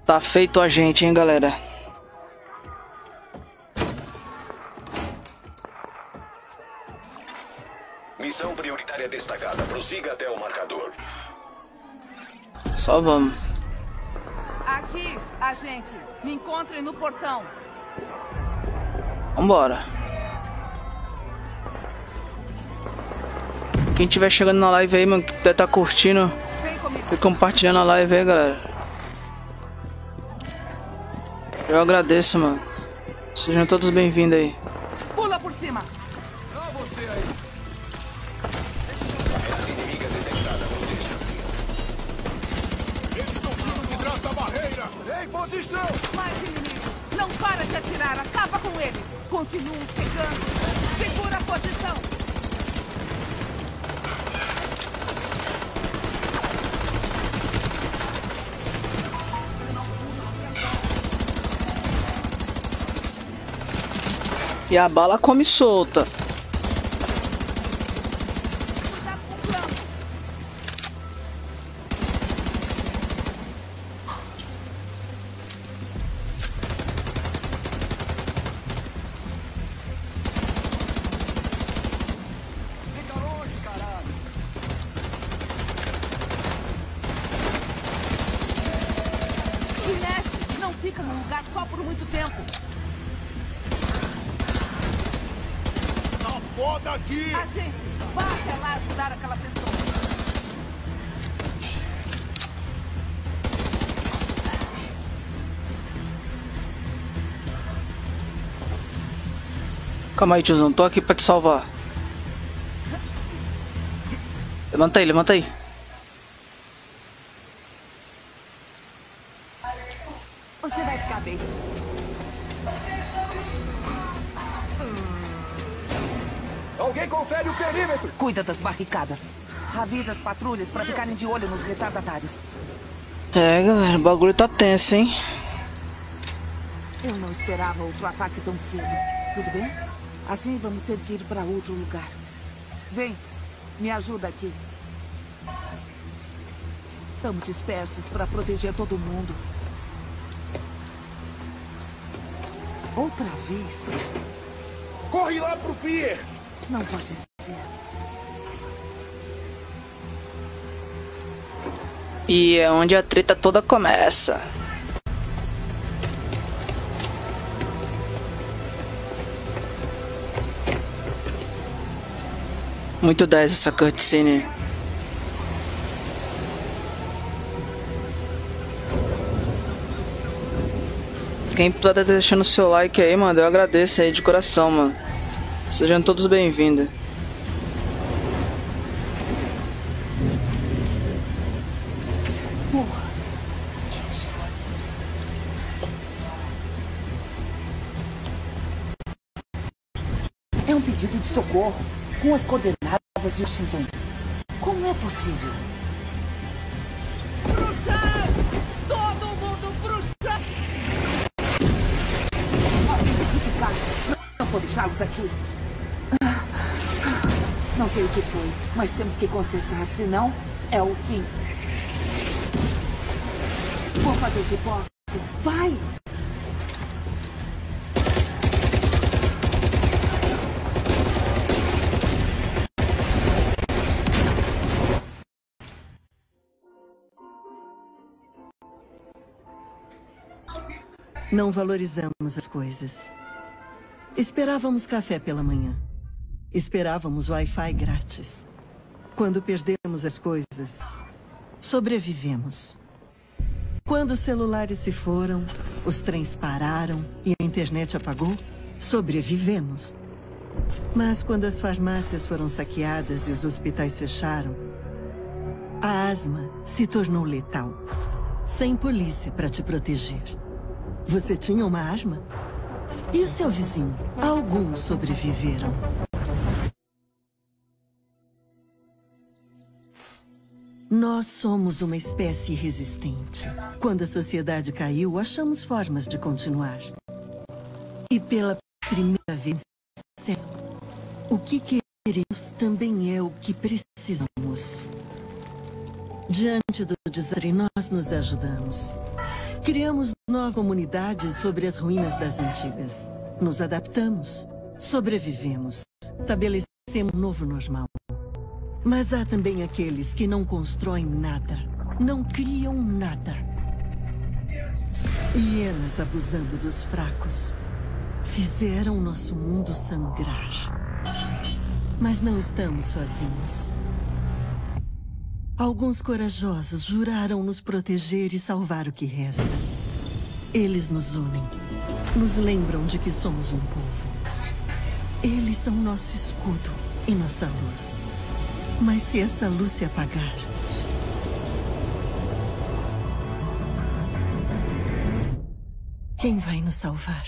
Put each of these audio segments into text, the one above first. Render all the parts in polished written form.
Tá feito a gente, hein, galera. Missão prioritária destacada. Prossiga até o marcador. Só vamos. Aqui, agente. Me encontrem no portão. Vambora. Quem tiver chegando na live aí, mano, que deve tá curtindo, e compartilhando a live aí, galera. Eu agradeço, mano. Sejam todos bem-vindos aí. Pula por cima. Não, você aí. Ameaça inimiga detectada. Proteja-se. Eles estão vindo de trás da barreira. Em posição. Mais inimigos. Não para de atirar. Acaba com eles. Continuem chegando. Segura a posição. E a bala come solta. Fica longe, caralho. Se mexe. Não fica num lugar só por muito tempo. Tá foda aqui. Agente, vá até lá ajudar aquela pessoa. Calma aí, tiozão. Tô aqui pra te salvar. Levanta aí, levanta aí. Você vai ficar bem. Alguém confere o perímetro. Cuida das barricadas. Avisa as patrulhas para ficarem de olho nos retardatários. É, galera, o bagulho tá tenso, hein? Eu não esperava outro ataque tão cedo. Tudo bem? Assim vamos ter que ir para outro lugar. Vem, me ajuda aqui. Estamos dispersos para proteger todo mundo. Outra vez? Corre lá pro pier. Não pode ser. E é onde a treta toda começa. Muito 10 essa cutscene. Quem puder deixando o seu like aí, mano, eu agradeço aí de coração, mano. Sejam todos bem-vindos. É um pedido de socorro com as coordenadas de Washington. Como é possível? Pro chão! Todo mundo pro chão! Não vou deixá-los aqui. Não sei o que foi, mas temos que consertar, senão é o fim. Vou fazer o que posso. Vai! Não valorizamos as coisas. Esperávamos café pela manhã. Esperávamos Wi-Fi grátis. Quando perdemos as coisas, sobrevivemos. Quando os celulares se foram, os trens pararam e a internet apagou, sobrevivemos. Mas quando as farmácias foram saqueadas e os hospitais fecharam, a asma se tornou letal. Sem polícia para te proteger. Você tinha uma arma? E o seu vizinho? Alguns sobreviveram. Nós somos uma espécie resistente. Quando a sociedade caiu, achamos formas de continuar. E pela primeira vez, o que queremos também é o que precisamos. Diante do desastre, nós nos ajudamos. Criamos novas comunidades sobre as ruínas das antigas. Nos adaptamos, sobrevivemos, estabelecemos um novo normal. Mas há também aqueles que não constroem nada, não criam nada. Hienas abusando dos fracos. Fizeram nosso mundo sangrar. Mas não estamos sozinhos. Alguns corajosos juraram nos proteger e salvar o que resta. Eles nos unem. Nos lembram de que somos um povo. Eles são nosso escudo e nossa luz. Mas se essa luz se apagar, quem vai nos salvar?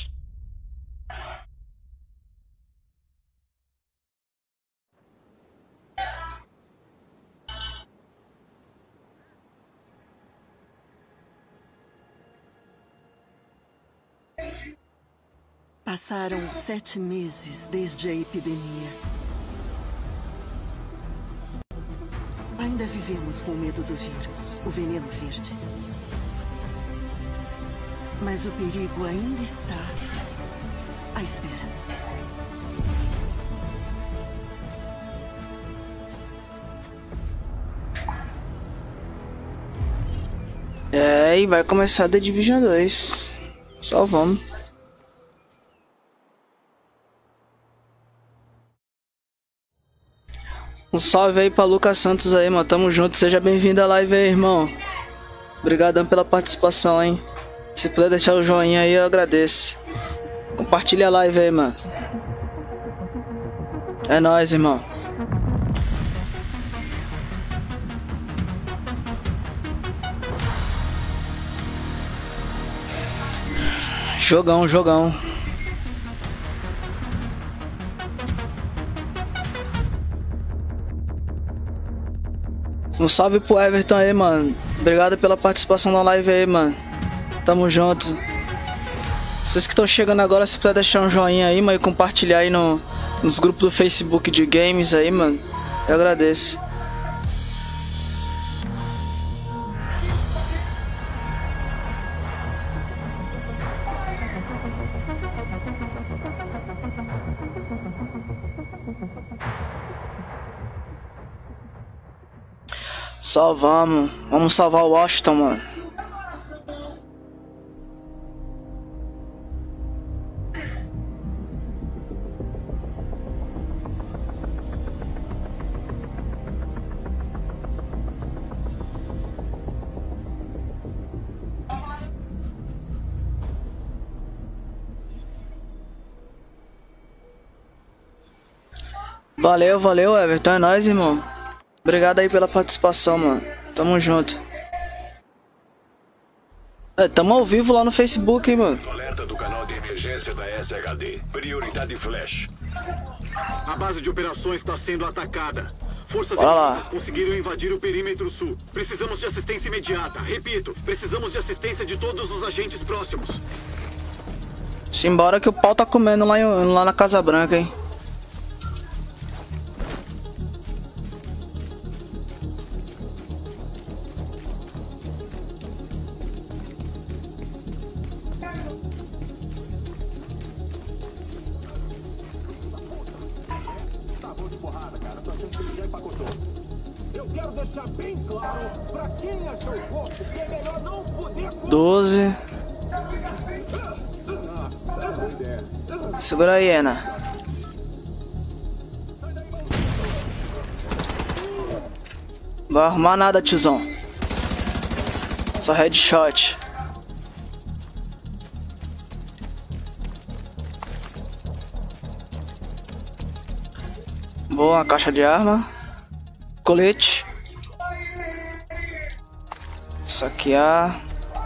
Passaram 7 meses desde a epidemia. Ainda vivemos com medo do vírus, o veneno verde. Mas o perigo ainda está à espera. E vai começar The Division 2. Só vamos. Um salve aí pra Lucas Santos aí, mano. Tamo junto. Seja bem-vindo à live aí, irmão. Obrigadão pela participação, hein. Se puder deixar o joinha aí, eu agradeço. Compartilha a live aí, mano. É nóis, irmão. Jogão, jogão. Um salve pro Everton aí, mano. Obrigado pela participação na live aí, mano. Tamo junto. Vocês que estão chegando agora, se puder deixar um joinha aí, mano, e compartilhar aí nos grupos do Facebook de games aí, mano, eu agradeço. Só vamos salvar o Washington, mano. Valeu, Everton, é nóis, irmão. Obrigado aí pela participação, mano. Tamo junto. Tamo ao vivo lá no Facebook, hein, mano. Alerta do canal de emergência da SHD. Prioridade flash. A base de operações está sendo atacada. Forças inimigas conseguiram invadir o perímetro sul. Precisamos de assistência imediata. Repito, precisamos de assistência de todos os agentes próximos. Simbora que o pau tá comendo lá na Casa Branca, hein. Eu quero deixar bem claro pra quem achou o corpo que é melhor não poder... 12. Segura aí, Ana. Não vai arrumar nada, tizão. Só headshot. Boa, caixa de arma. Colete. Saquear.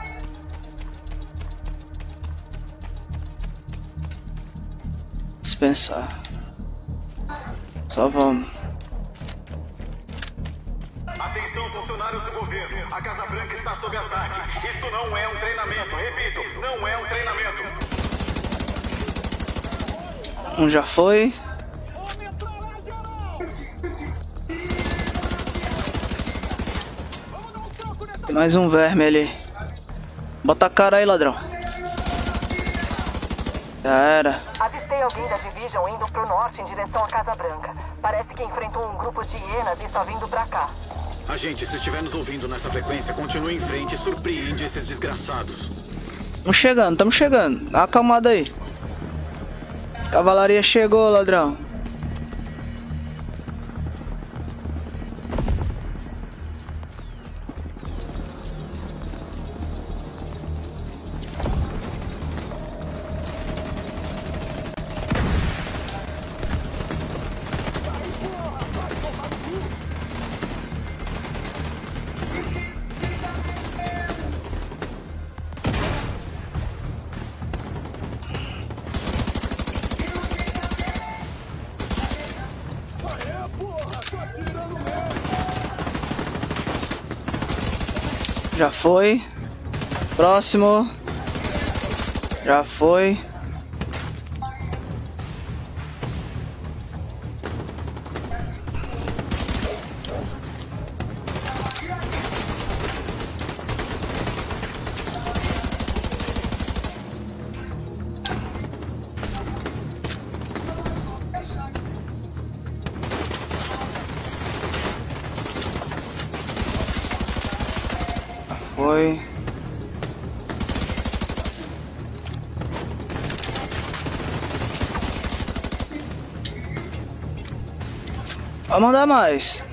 Dispensar. Só vamos. Atenção, funcionários do governo. A Casa Branca está sob ataque. Isto não é um treinamento. Repito, não é um treinamento. Um já foi. Tem mais um verme ali. Bota a cara aí, ladrão. Já era. Avistei alguém da Division indo pro norte em direção à Casa Branca. Parece que enfrentou um grupo de hienas e está vindo pra cá. Agente, se estiver nos ouvindo nessa frequência, continue em frente e surpreende esses desgraçados. Tamo chegando. Dá uma acalmada aí. Cavalaria chegou, ladrão. Já foi. Próximo. Já foi. Foi. Vai mandar mais.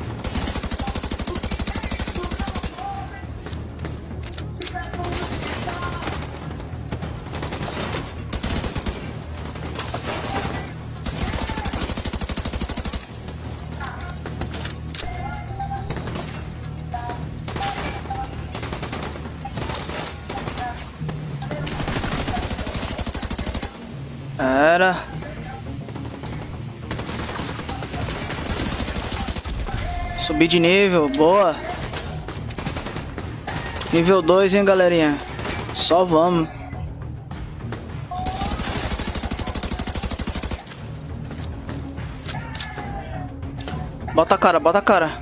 Era. Subir de nível, boa. Nível 2, hein, galerinha. Só vamos. Bota a cara, bota a cara.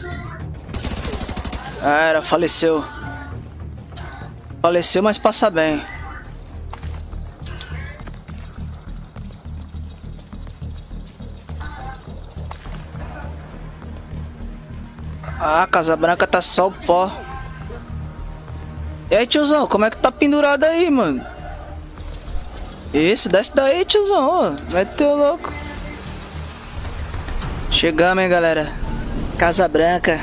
Era, faleceu. Faleceu, mas passa bem. Ah, Casa Branca tá só o pó. E aí, tiozão, como é que tá pendurado aí, mano? Isso, desce daí, tiozão, ó. Vai ter o louco. Chegamos, hein, galera. Casa Branca.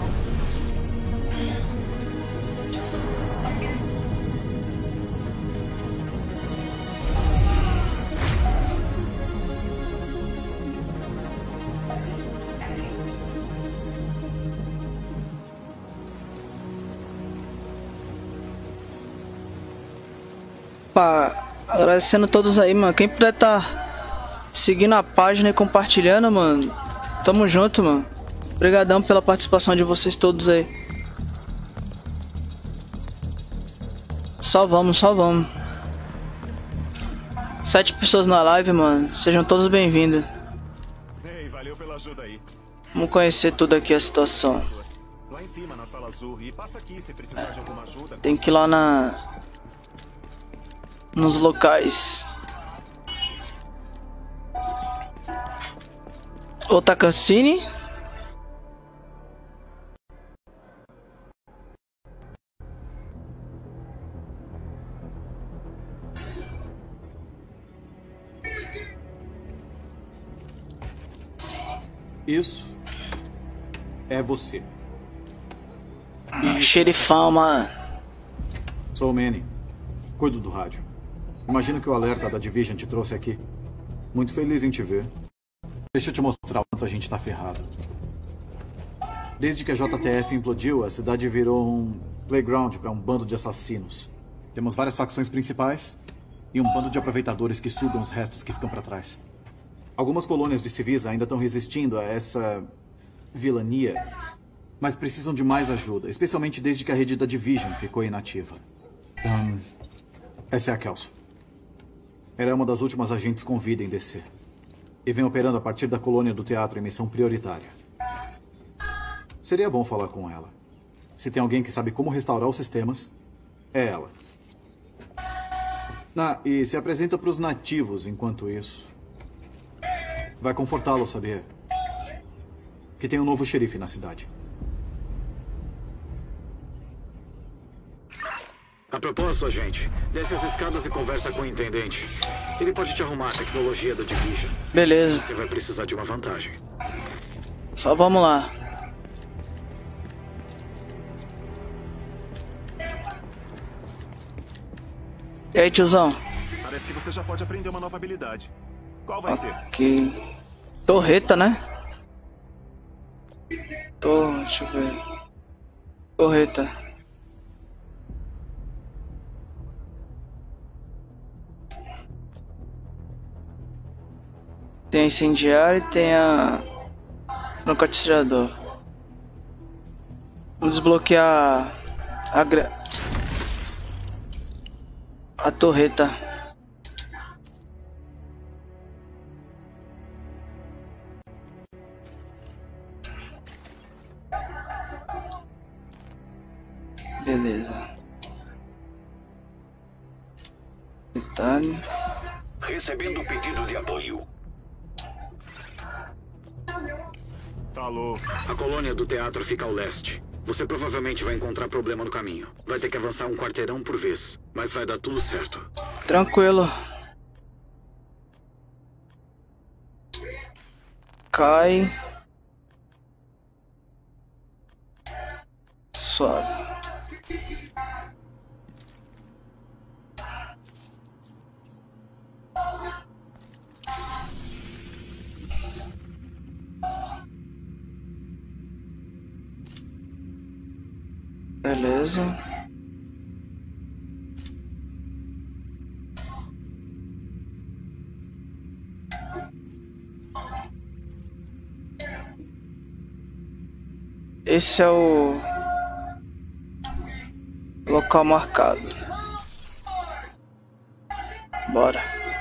Agradecendo todos aí, mano. Quem puder tá seguindo a página e compartilhando, mano, tamo junto, mano. Obrigadão pela participação de vocês todos aí. Só vamos, só vamos. 7 pessoas na live, mano. Sejam todos bem-vindos. Ei, valeu pela ajuda aí. Vamos conhecer tudo aqui a situação. Lá em cima, na sala azul. E passa aqui se precisar de alguma ajuda. Tem que ir lá nos locais. Outra cutscene. Isso é você. Xerifão, mano. Sou o Manny. Cuido do rádio. Imagino que o alerta da Division te trouxe aqui. Muito feliz em te ver. Deixa eu te mostrar o quanto a gente tá ferrado. Desde que a JTF implodiu, a cidade virou um playground para um bando de assassinos. Temos várias facções principais e um bando de aproveitadores que sugam os restos que ficam para trás. Algumas colônias de civis ainda estão resistindo a essa vilania, mas precisam de mais ajuda, especialmente desde que a rede da Division ficou inativa. Essa é a Kelso. Ela é uma das últimas agentes com vida em DC. E vem operando a partir da colônia do teatro em missão prioritária. Seria bom falar com ela. Se tem alguém que sabe como restaurar os sistemas, É ela. E se apresenta para os nativos enquanto isso. Vai confortá-lo saber que tem um novo xerife na cidade. A propósito, agente, desce as escadas e conversa com o intendente. Ele pode te arrumar a tecnologia da Division. Beleza. Você vai precisar de uma vantagem. Só vamos lá. E aí, tiozão? Parece que você já pode aprender uma nova habilidade. Qual vai ser? Que torreta, né? Deixa eu ver. Torreta. Tem a incendiária e tem a franco-atirador. Vamos desbloquear a torreta. Beleza. Detalhe. Recebendo pedido de apoio. Tá louco. A colônia do teatro fica ao leste. Você provavelmente vai encontrar problema no caminho. Vai ter que avançar um quarteirão por vez. Mas vai dar tudo certo. Tranquilo. Cai. Suave. Beleza. Esse é o local marcado. Bora.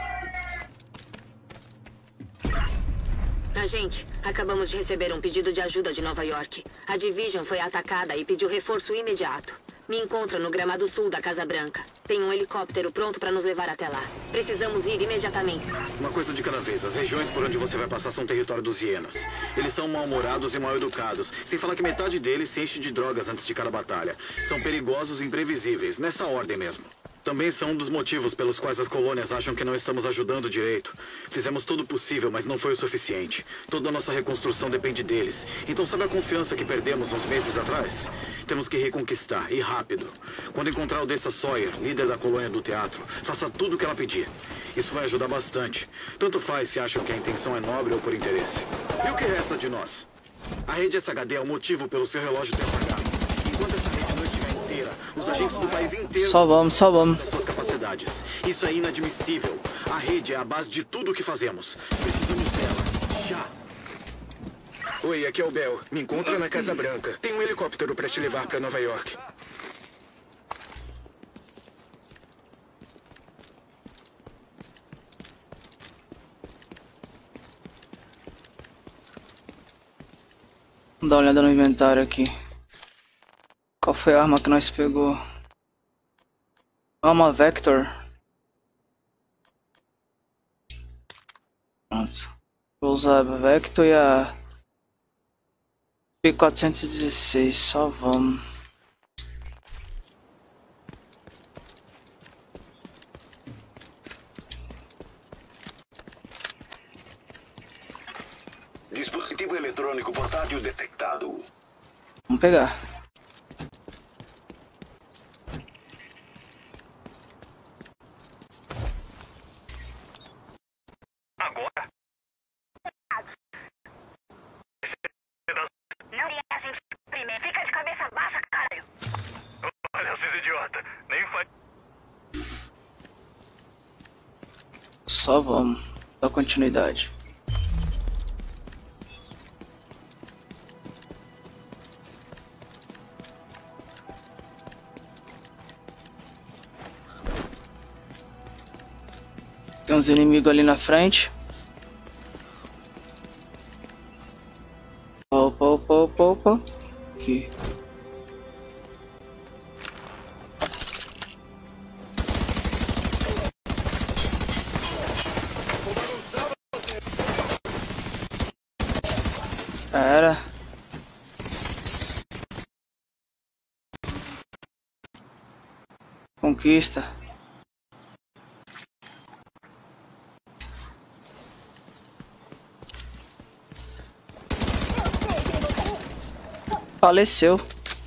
Agente, acabamos de receber um pedido de ajuda de Nova York. A Division foi atacada e pediu reforço imediato. Me encontra no gramado sul da Casa Branca. Tem um helicóptero pronto para nos levar até lá. Precisamos ir imediatamente. Uma coisa de cada vez. As regiões por onde você vai passar são território dos hienas. Eles são mal-humorados e mal-educados. Sem falar que metade deles se enche de drogas antes de cada batalha. São perigosos e imprevisíveis. Nessa ordem mesmo. Também são um dos motivos pelos quais as colônias acham que não estamos ajudando direito. Fizemos tudo o possível, mas não foi o suficiente. Toda a nossa reconstrução depende deles. Então sabe a confiança que perdemos uns meses atrás? Temos que reconquistar, e rápido. Quando encontrar o Dessa Sawyer, líder da colônia do teatro, faça tudo o que ela pedir. Isso vai ajudar bastante. Tanto faz se acham que a intenção é nobre ou por interesse. E o que resta de nós? A rede SHD é o motivo pelo seu relógio ter apagado. Enquanto essa rede não estiver inteira, os agentes do país inteiro... Só vamos. ...suas capacidades. Isso é inadmissível. A rede é a base de tudo o que fazemos. Precisamos dela. Já. Oi, aqui é o Bell. Me encontra na Casa Branca. Tem um helicóptero para te levar para Nova York. Vamos dar uma olhada no inventário aqui. Qual foi a arma que nós pegou? Uma Vector. Pronto. Vou usar a Vector e a P416. Só vamos. Dispositivo eletrônico portátil detectado. Vamos pegar. Agora? Não ia a gente primeiro. Fica de cabeça baixa, caralho. Olha, esses idiota. Nem faz... Só vamos. Dá continuidade. Tem uns inimigos ali na frente. Opa. Aqui. Era. Conquista. Faleceu.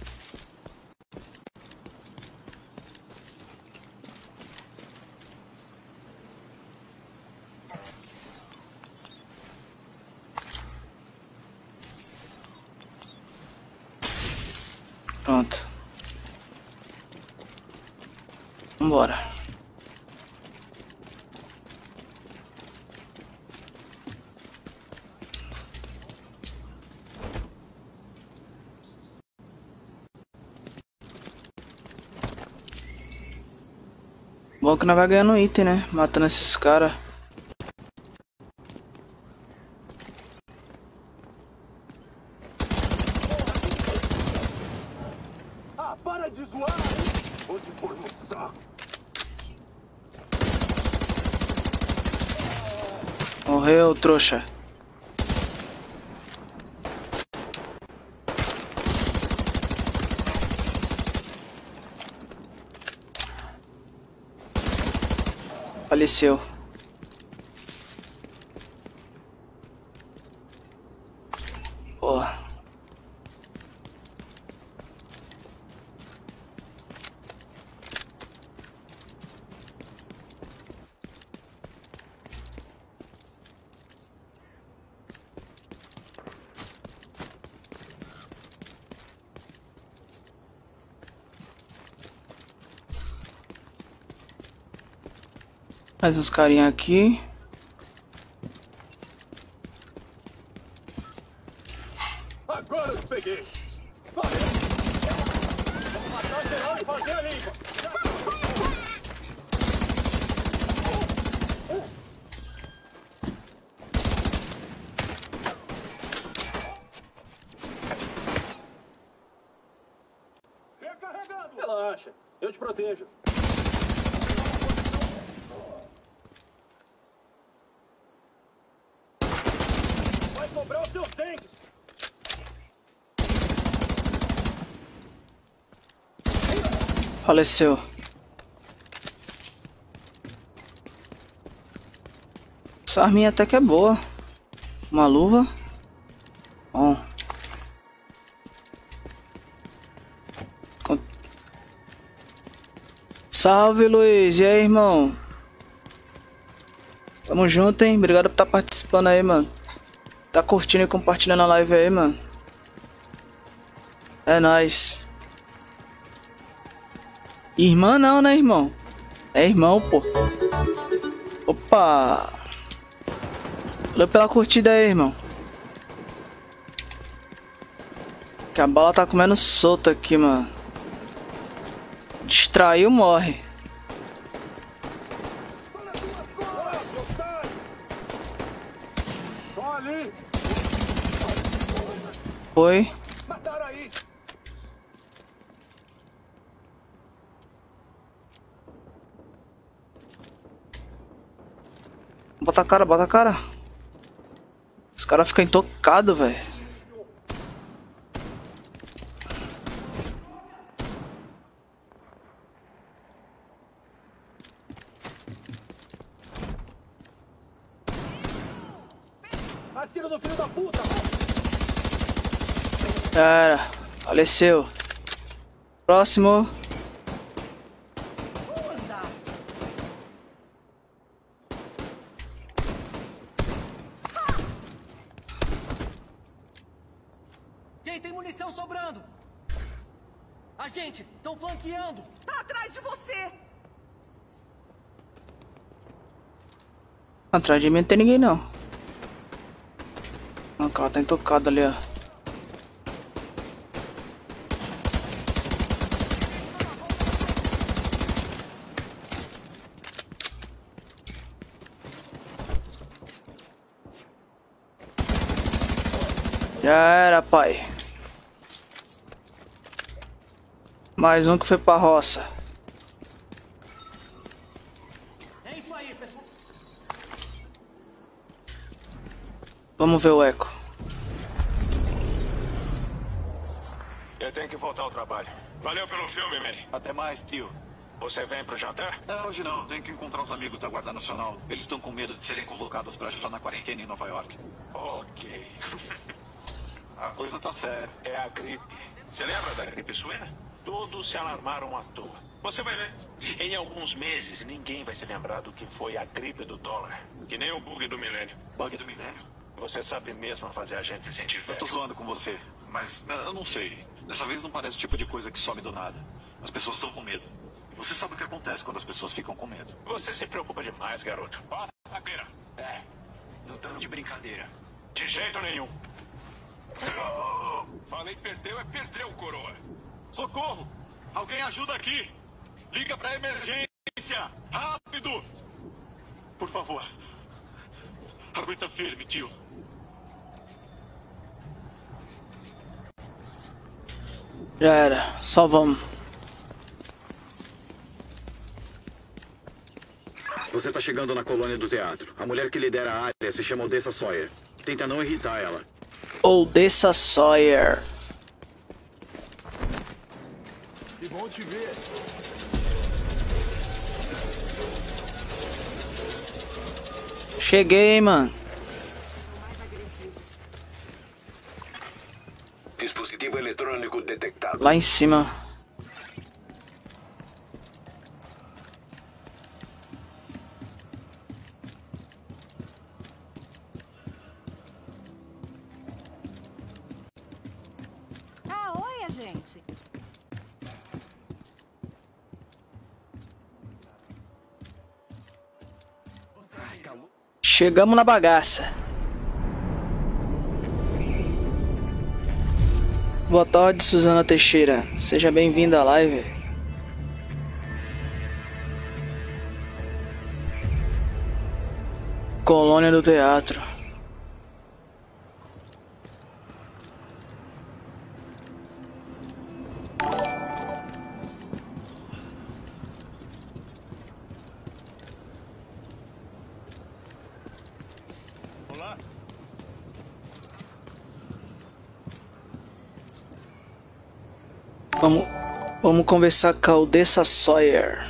Pronto. Vambora. Bom que nós vai ganhando item, né? Matando esses caras. Ah, para de zoar! Vou te pôr no saco. Morreu, trouxa. Faleceu. Boa. Mais uns carinha aqui. Agora eu peguei. Valeu. Vamos matar geral e fazer a limpa. Recarregado. Relaxa, eu te protejo. Cobrar os seus dentes. Faleceu. Essa arminha até que é boa. Uma luva. Bom. Salve, Luiz. E aí, irmão? Tamo junto, hein? Obrigado por estar participando aí, mano. Tá curtindo e compartilhando a live aí, mano. É nóis. Irmã não, né, irmão? É irmão, pô. Opa. Valeu pela curtida aí, irmão. Que a bala tá comendo solta aqui, mano. Distraiu, morre. Foi. Bota a cara, bota a cara. Os caras ficam intocados, velho. Atira no filho da puta! Era, faleceu. Próximo. Quem tem munição sobrando? A gente, estão flanqueando. Tá atrás de você. Atrás de mim não tem ninguém não. O cara tá intocado ali, ó. Já era, pai. Mais um que foi pra roça. É isso aí, pessoal. Vamos ver o eco. tenho que voltar ao trabalho. Valeu pelo filme, Manny. Até mais, tio. Você vem pro jantar? Hoje não. Tenho que encontrar os amigos da Guarda Nacional. Eles estão com medo de serem convocados para ajudar na quarentena em Nova York. Ok. A coisa tá séria. É a gripe. Você lembra da gripe suína? Todos se alarmaram à toa. Você vai ver. Em alguns meses, ninguém vai se lembrar do que foi a gripe do dólar. Que nem o bug do milênio. Bug do milênio? Você sabe mesmo fazer a gente se sentir velho. Eu tô zoando com você, mas eu não sei. Dessa vez não parece o tipo de coisa que some do nada. As pessoas estão com medo. Você sabe o que acontece quando as pessoas ficam com medo. Você se preocupa demais, garoto. Bota a pera. Não estamos de brincadeira. De jeito nenhum. Falei perdeu, perdeu, coroa. Socorro! Alguém ajuda aqui! Liga pra emergência! Rápido! Por favor. Aguenta firme, tio. Já era, só vamos. Você tá chegando na colônia do teatro. A mulher que lidera a área se chama Odessa Sawyer. Tenta não irritar ela. Odessa Sawyer. Que bom te ver. Cheguei, mano. Dispositivo eletrônico detectado. Lá em cima. Oi, gente. Chegamos na bagaça. Boa tarde, Suzana Teixeira. Seja bem-vinda à live. Colônia do Teatro. Vamos conversar com a Odessa Sawyer.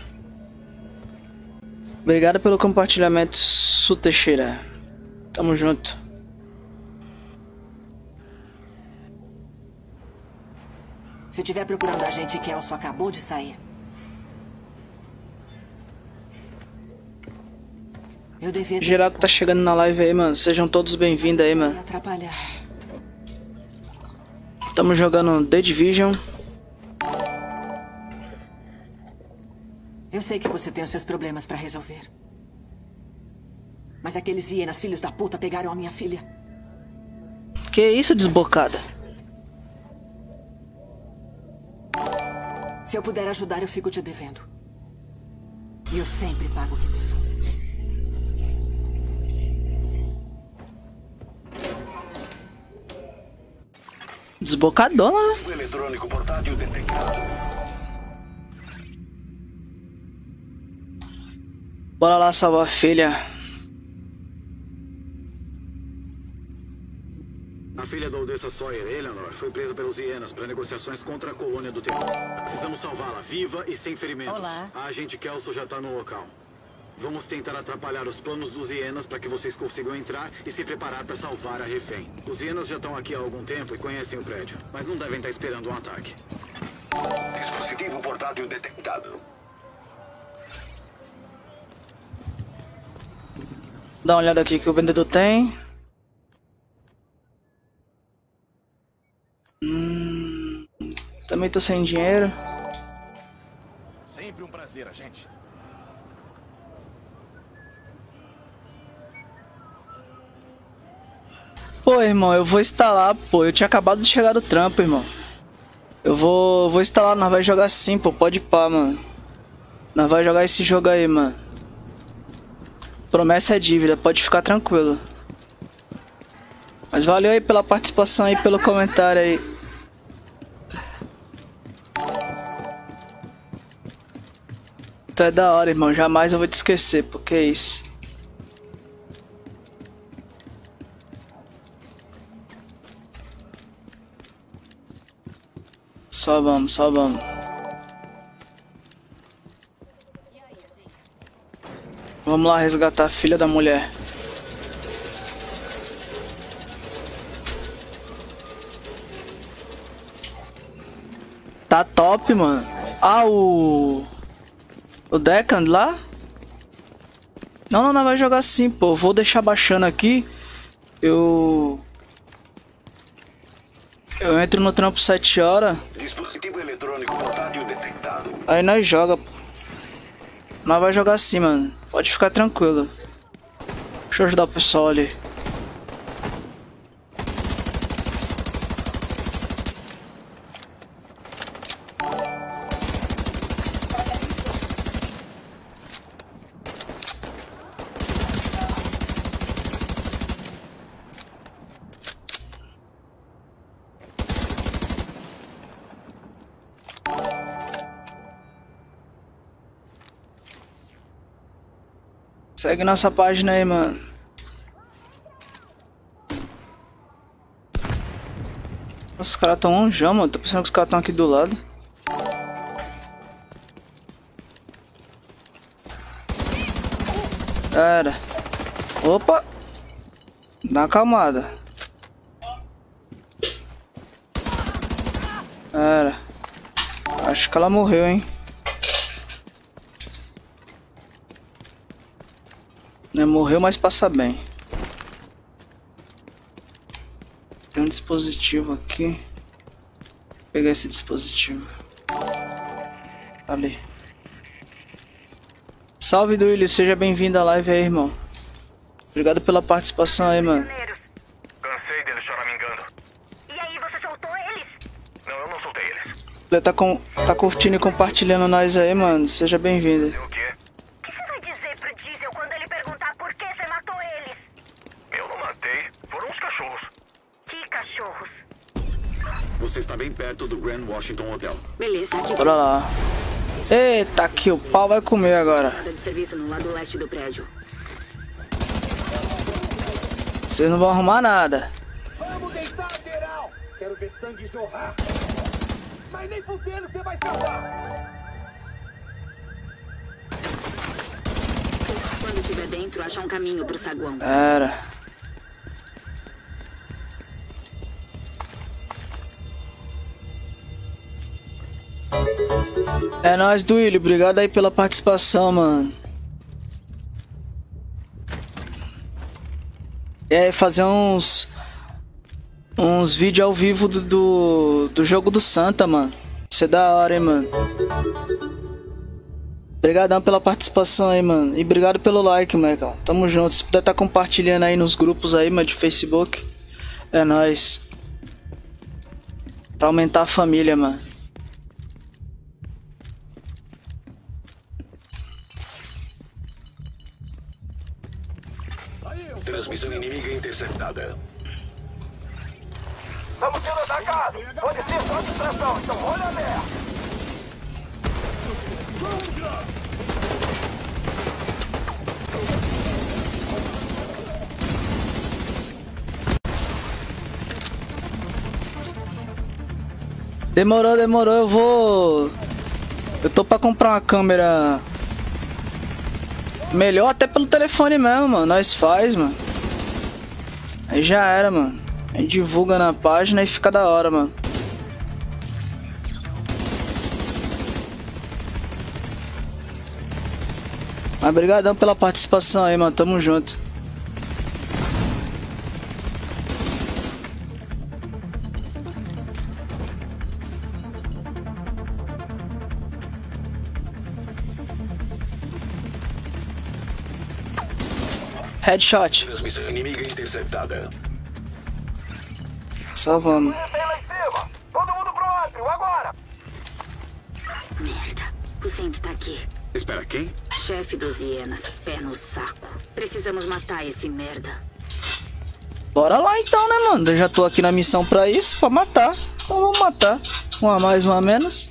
Obrigado pelo compartilhamento, Su Teixeira. Tamo junto. Se tiver procurando a gente, Kelso acabou de sair. Eu devia ter... Geral que tá chegando na live aí, mano. Sejam todos bem-vindos aí, mano. Atrapalhar. Tamo jogando The Division. Eu sei que você tem os seus problemas pra resolver. Mas aqueles hienas, filhos da puta, pegaram a minha filha. Que isso, desbocada? Se eu puder ajudar, eu fico te devendo. E eu sempre pago o que devo. Desbocadona. O eletrônico portátil detectado. Bora lá salvar a filha. A filha da Odessa Sawyer, Eleanor, foi presa pelos hienas para negociações contra a colônia do teatro. Precisamos salvá-la, viva e sem ferimentos. Olá. A agente Kelso já tá no local. Vamos tentar atrapalhar os planos dos hienas para que vocês consigam entrar e se preparar para salvar a refém. Os hienas já estão aqui há algum tempo e conhecem o prédio, mas não devem estar esperando um ataque. Dispositivo portátil detectado. Dá uma olhada aqui que o vendedor tem. Também tô sem dinheiro. Sempre um prazer, agente. Pô, irmão, eu vou instalar, pô. Eu tinha acabado de chegar do trampo, irmão. Eu vou instalar, nós vai jogar sim, pô. Pode ir pá, mano. Nós vai jogar esse jogo aí, mano. Promessa é dívida, pode ficar tranquilo. Mas valeu aí pela participação aí, pelo comentário aí. Tu é da hora, irmão. Jamais eu vou te esquecer, porque é isso. Só vamos, só vamos. Vamos lá resgatar a filha da mulher. Tá top, mano. Ah, o Deccan lá? Não, vai jogar assim, pô. Vou deixar baixando aqui. Eu entro no trampo 7 horas. Dispositivo eletrônico portátil detectado. Aí nós joga. Nós vai jogar assim, mano. Pode ficar tranquilo. Deixa eu ajudar o pessoal ali. Segue nossa página aí, mano. Nossa, os caras tão longeão, mano. Tô pensando que os caras tão aqui do lado. Era. Opa! Dá uma acalmada. Era. Acho que ela morreu, hein. Morreu, mas passa bem. Tem um dispositivo aqui. Vou pegar esse dispositivo. Ali. Salve, Duílio. Seja bem-vindo à live aí, irmão. Obrigado pela participação aí, mano. Cansei deles choramingando. E aí, você soltou eles? Não, eu não soltei eles. Ele tá curtindo e compartilhando nós aí, mano. Seja bem-vindo. Você está bem perto do Grand Washington Hotel. Beleza, aqui. Bora lá. Eita, aqui o pau vai comer agora. De serviço no lado leste do prédio. Vocês não vão arrumar nada. Vamos deitar, geral! Quero ver sangue jorrar. Mas nem fudendo você vai salvar. Quando estiver dentro, acha um caminho pro saguão. Era. É nóis, Duílio. Obrigado aí pela participação, mano. E aí, fazer uns vídeos ao vivo do jogo do Santa, mano. Isso é da hora, hein, mano. Obrigadão pela participação aí, mano. E obrigado pelo like, Michael. Tamo junto. Se puder tá compartilhando aí nos grupos aí, mano, de Facebook. É nóis. Pra aumentar a família, mano. Transmissão inimiga interceptada. Estamos sendo atacados. Pode ser só distração, então olha aberto. Demorou, eu tô pra comprar uma câmera melhor, até pelo telefone mesmo, mano. Nós faz, mano. Aí já era, mano. A gente divulga na página e fica da hora, mano. Mas brigadão pela participação aí, mano. Tamo junto. Headshot. Transmissão inimiga interceptada. Só vamos. Todo mundo pro átrio, agora! Merda. O Saint tá aqui. Espera, quem? Chefe dos hienas. Pé no saco. Precisamos matar esse merda. Bora lá então, né, mano? Eu já tô aqui na missão pra isso, pra matar. Então vamos matar. Uma a mais, uma a menos.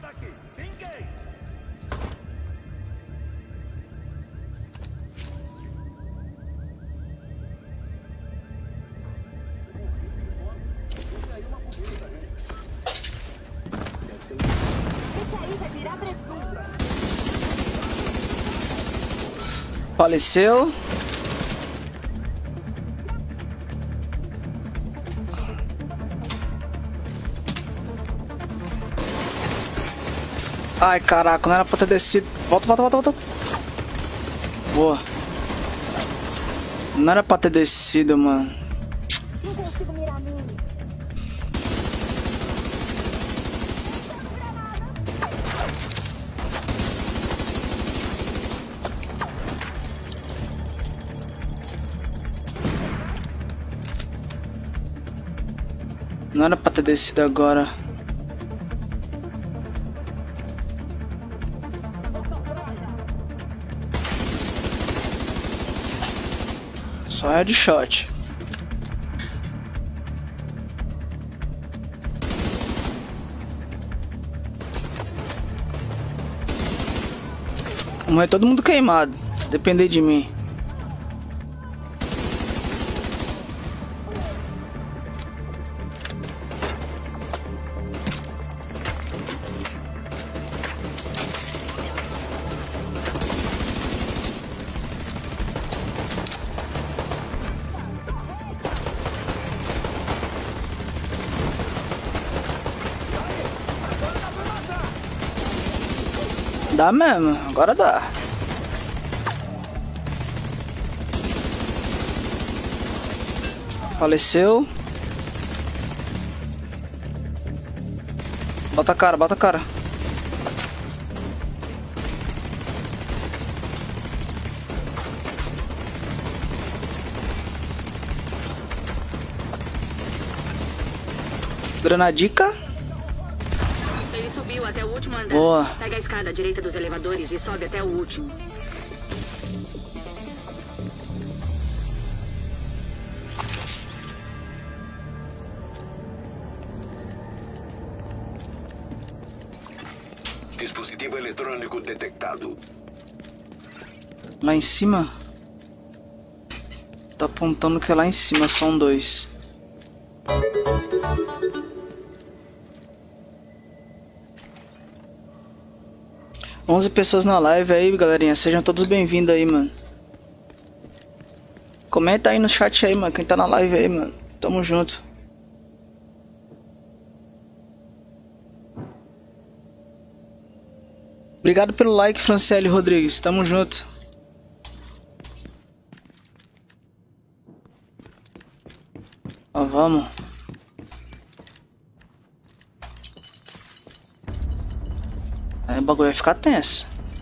daqui. Ninguém. Faleceu. Ai, caraca, não era pra ter descido. Volta. Boa. Não era pra ter descido, mano. Não consigo mirar nele. Não era pra ter descido agora. Só headshot. Morrer todo mundo queimado. Depender de mim. Dá mesmo, agora dá. Faleceu. Bota a cara. Granadica. Ele subiu até o último andar. Boa. Pega a escada à direita dos elevadores e sobe até o último. Dispositivo eletrônico detectado. Lá em cima? Tá apontando que é lá em cima, são 2. Onze pessoas na live aí, galerinha. Sejam todos bem-vindos aí, mano. Comenta aí no chat aí, mano. Quem tá na live aí, mano. Tamo junto. Obrigado pelo like, Franciele Rodrigues. Tamo junto. Ó, vamos. Aí o bagulho vai ficar tenso.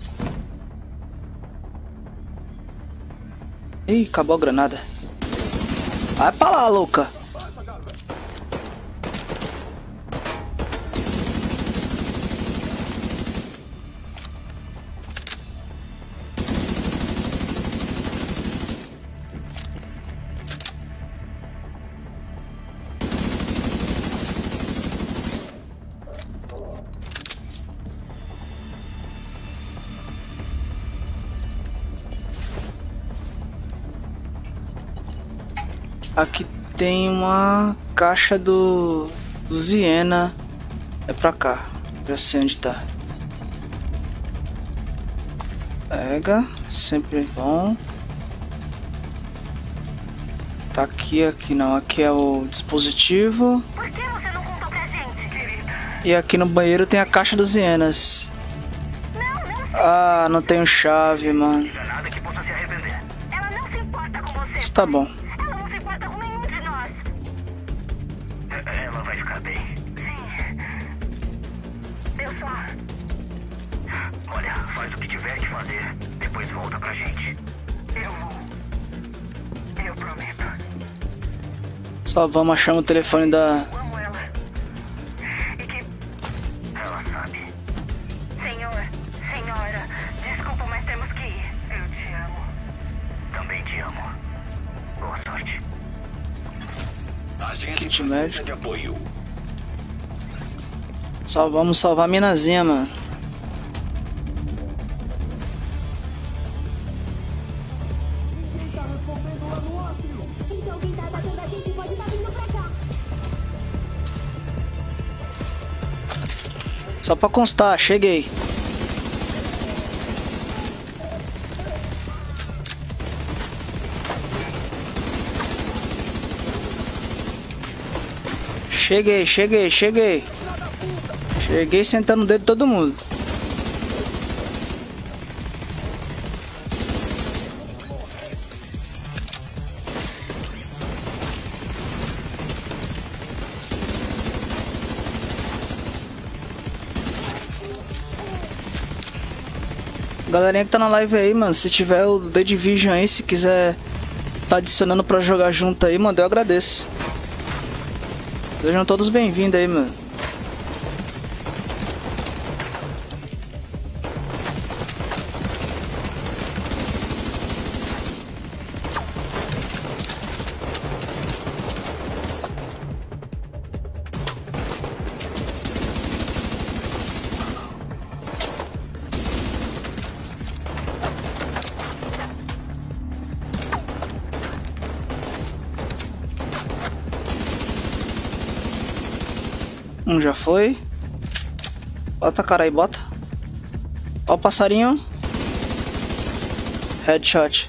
Ih, acabou a granada. Vai pra lá, louca. Aqui tem uma caixa do Ziena. É pra cá. Já sei onde tá. Pega. Sempre bom. Tá aqui, aqui não. Aqui é o dispositivo. Por que você não contou pra gente, querida? E aqui no banheiro tem a caixa dos hienas. Ah, não tenho chave, mano. Nada que possa se arrepender. Ela não se importa com você. Isso tá bom. Ela não se importa com nenhum de nós. Ela vai ficar bem. Sim. Eu só... Olha, faz o que tiver que fazer. Depois volta pra gente. Eu prometo. Só vamos achar o telefone da... Amo ela. E que... Ela sabe. Senhora, desculpa, mas temos que ir. Eu te amo. Também te amo. Boa sorte. Agente Kit precisa médico. de apoio. Vamos salvar a minazinha, mano. Só pra constar, cheguei. Cheguei. Cheguei sentando o dedo de todo mundo. Galerinha que tá na live aí, mano, se tiver o The Division aí, se quiser tá adicionando pra jogar junto aí, mano, eu agradeço. Sejam todos bem-vindos aí, mano. Já foi. Bota a cara aí, bota. Ó o passarinho. Headshot.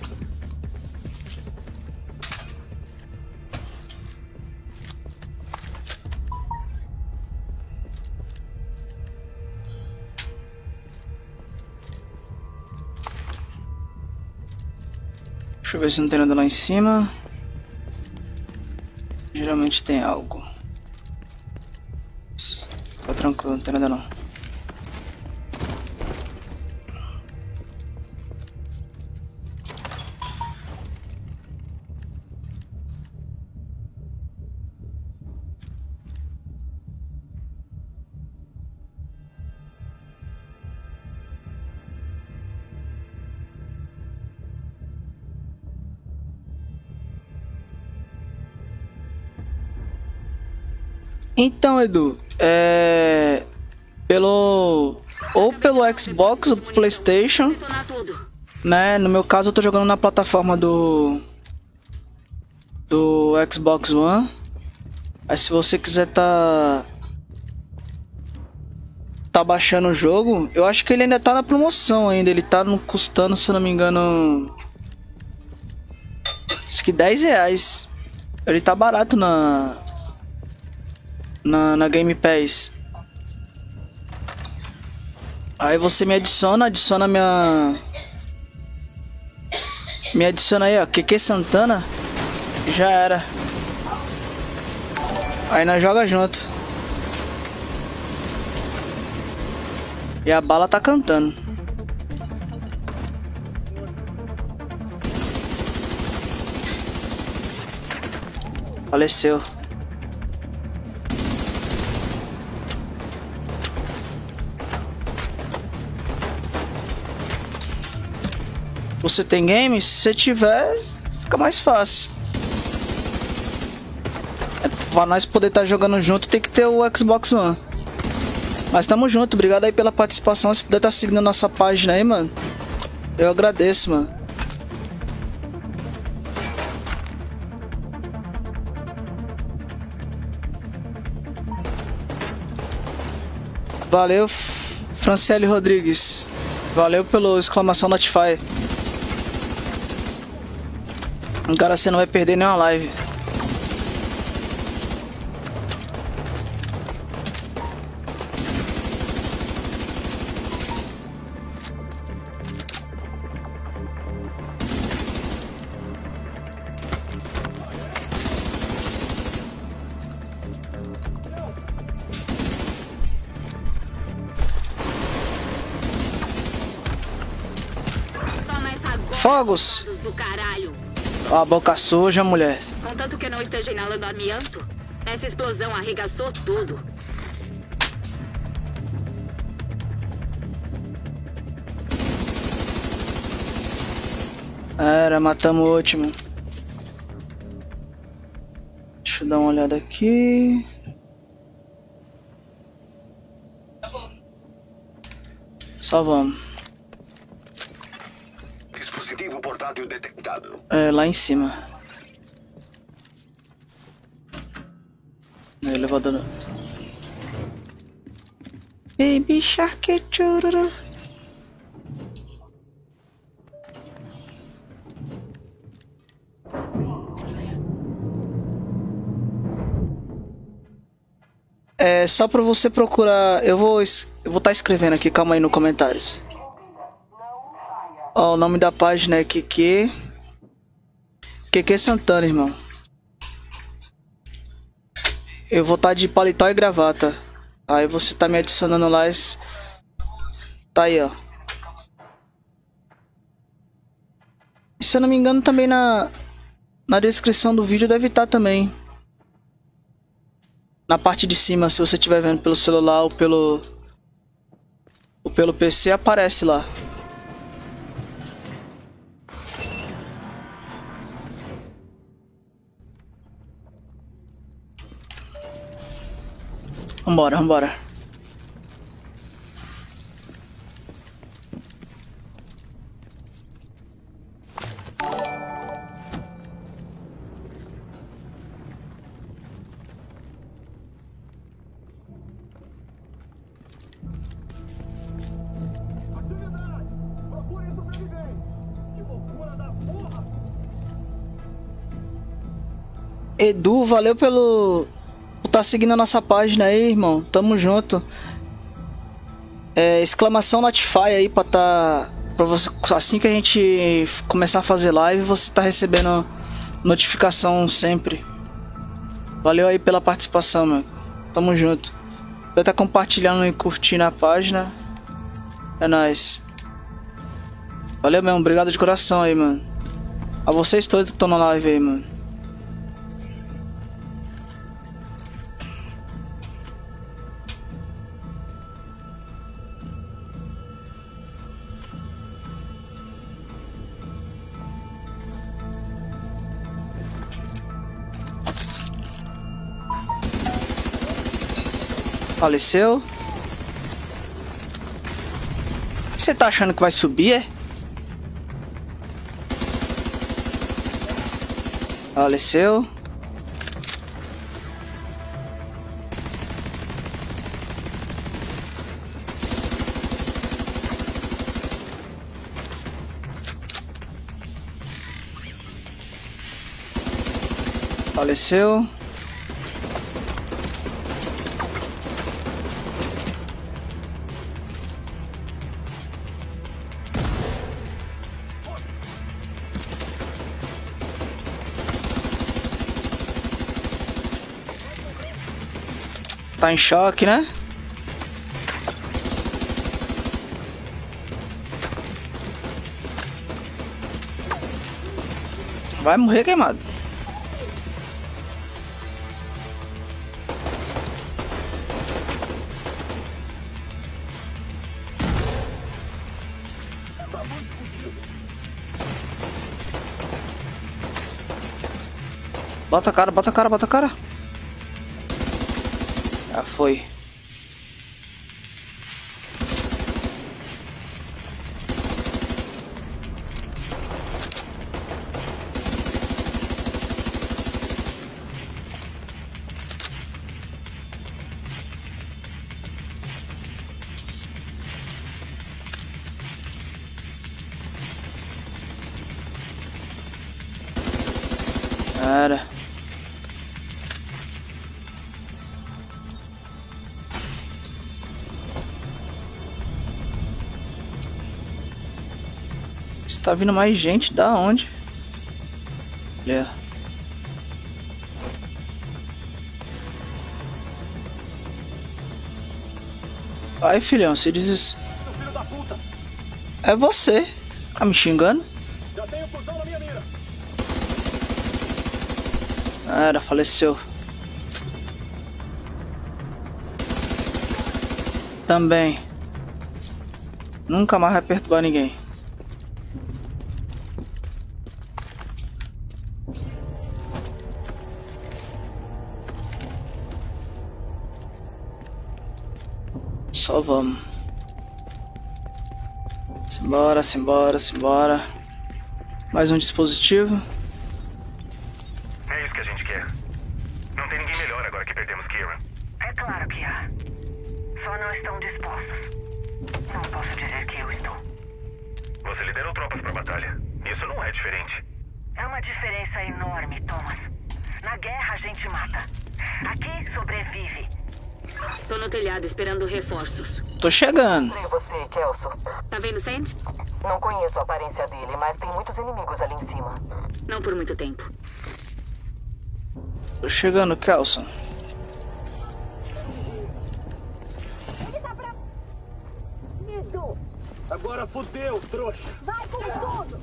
Deixa eu ver se não tem nada lá em cima. Geralmente tem algo. Tá tranquilo, não tem nada não. Então, Edu, ou pelo Xbox ou pelo PlayStation, né? No meu caso eu tô jogando na plataforma do Xbox One. Aí se você quiser tá baixando o jogo, eu acho que ele ainda tá na promoção ainda, ele tá custando, se eu não me engano, acho que R$10. Ele tá barato na Game Pass. Aí você me adiciona me adiciona aí, ó, QQ Santana. Já era. Aí nós joga junto. E a bala tá cantando. Faleceu. Você tem game? Se você tiver, fica mais fácil. Pra nós poder estar jogando junto, tem que ter o Xbox One. Mas tamo junto, obrigado aí pela participação. Se puder estar seguindo a nossa página aí, mano, eu agradeço, mano. Valeu, Franciele Rodrigues. Valeu pelo exclamação Notify. Cara, você não vai perder nenhuma live. Fogos! Ó, a boca suja, mulher. Contanto que não esteja inalando amianto, essa explosão arregaçou tudo. Era, matamos o último. Deixa eu dar uma olhada aqui. Só vamos. Dispositivo portátil detectado. É, lá em cima. No elevador. Baby Shark chururu. É só pra você procurar. Eu vou estar escrevendo aqui, calma aí no comentários. Ó, o nome da página é QQ Santana, irmão. Eu vou estar de paletó e gravata. Aí você tá me adicionando lá. Tá aí, ó. E se eu não me engano também na descrição do vídeo deve estar também. Na parte de cima, se você estiver vendo pelo celular ou pelo PC, aparece lá. Vambora, vambora. Edu, valeu por tá seguindo a nossa página aí, irmão. Tamo junto. Exclamação Notify aí pra você, assim que a gente começar a fazer live, você tá recebendo notificação sempre. Valeu aí pela participação, meu. Tamo junto. Vai tá compartilhando e curtindo a página. É nóis. Valeu mesmo, obrigado de coração aí, mano. A vocês todos que estão na live aí, mano. Faleceu. Você tá achando que vai subir, é? Faleceu. Faleceu. Tá em choque, né? Vai morrer queimado. Bota a cara, bota a cara, bota a cara. Já foi. Cara. Tá vindo mais gente, da onde? Ai, filhão, se diz. É você. Tá me xingando? Já tenho fusão na minha mira. Era, faleceu. Também. Nunca mais vai perturbar ninguém. Só vamos. Simbora, simbora, simbora. Mais um dispositivo. É isso que a gente quer. Não tem ninguém melhor agora que perdemos Kieran. É claro que há. Só não estão dispostos. Não posso dizer que eu estou. Você liderou tropas pra batalha. Isso não é diferente. É uma diferença enorme, Thomas. Na guerra a gente mata. Aqui sobrevive. Tô no telhado esperando reforços. Tô chegando. E você, Kelso? Tá vendo Sands? Não conheço a aparência dele, mas tem muitos inimigos ali em cima. Não por muito tempo. Tô chegando, Kelson. Agora fudeu, trouxa. Vai com tudo.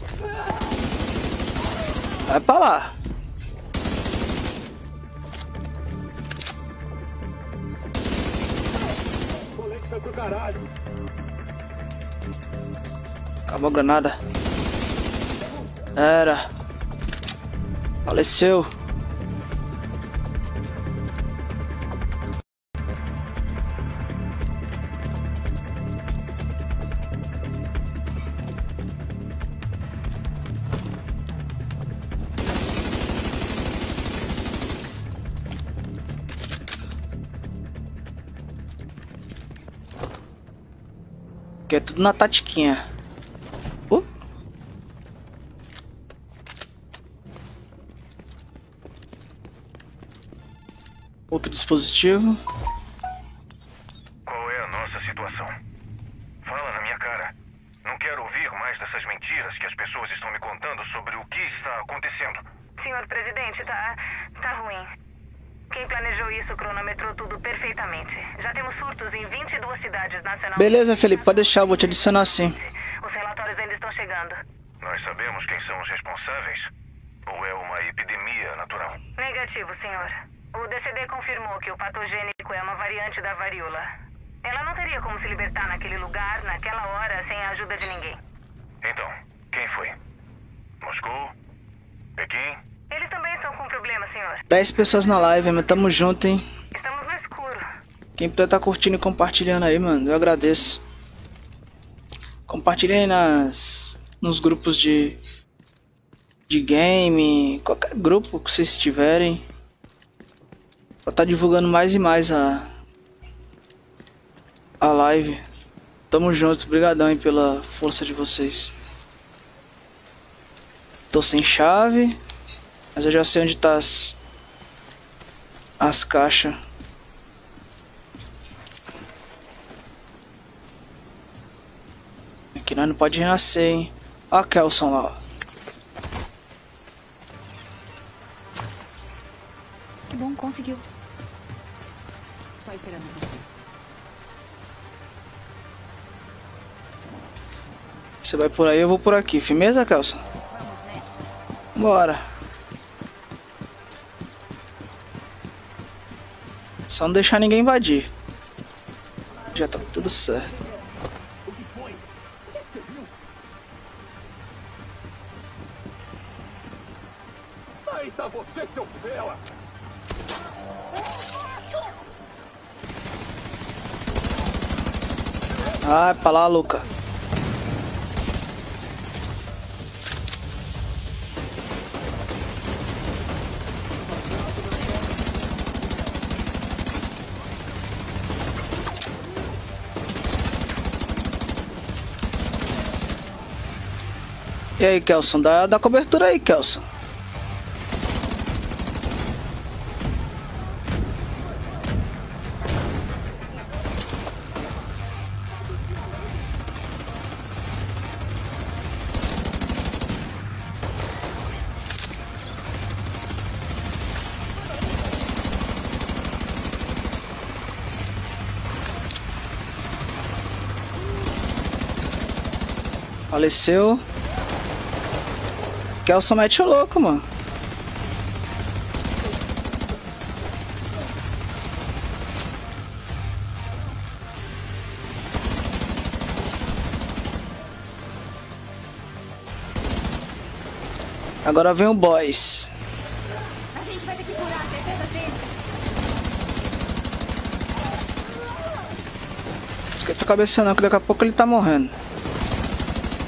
Vai pra lá. O colete foi pro caralho. Acabou a granada. Era. Faleceu. Que é tudo na tatiquinha. Outro dispositivo. Qual é a nossa situação? Fala na minha cara. Não quero ouvir mais dessas mentiras que as pessoas estão me contando sobre o que está acontecendo. Senhor presidente, tá ruim. Quem planejou isso cronometrou tudo perfeitamente. Já temos surtos em 22 cidades nacionais. Beleza, Felipe, pode deixar, vou te adicionar assim. Os relatórios ainda estão chegando. Nós sabemos quem são os responsáveis? Ou é uma epidemia natural? Negativo, senhor. O DCD confirmou que o patogênico é uma variante da varíola. Ela não teria como se libertar naquele lugar, naquela hora, sem a ajuda de ninguém. Então, quem foi? Moscou? Pequim? Eles também estão com problema, senhor. 10 pessoas na live, mas tamo junto, hein? Estamos no escuro. Quem puder tá curtindo e compartilhando aí, mano, eu agradeço. Compartilhem nos grupos de game, qualquer grupo que vocês tiverem. Pra tá divulgando mais e mais a live. Tamo junto, brigadão aí pela força de vocês. Tô sem chave, mas eu já sei onde tá as caixas. Aqui nós não pode renascer, hein. Ó a Kelson lá, ó. Que bom, conseguiu. Só esperando você. Você vai por aí, eu vou por aqui. Firmeza, Kelson? Bora. Só não deixar ninguém invadir. Já tá tudo certo. Aí tá você, seu fela. Vai pra lá, Luca. E aí, Kelson, dá cobertura aí, Kelson. Faleceu. Kelson mete o louco, mano. Agora vem o boss. A gente vai ter que curar a defesa dele. Esquenta a cabeça não, que daqui a pouco ele tá morrendo.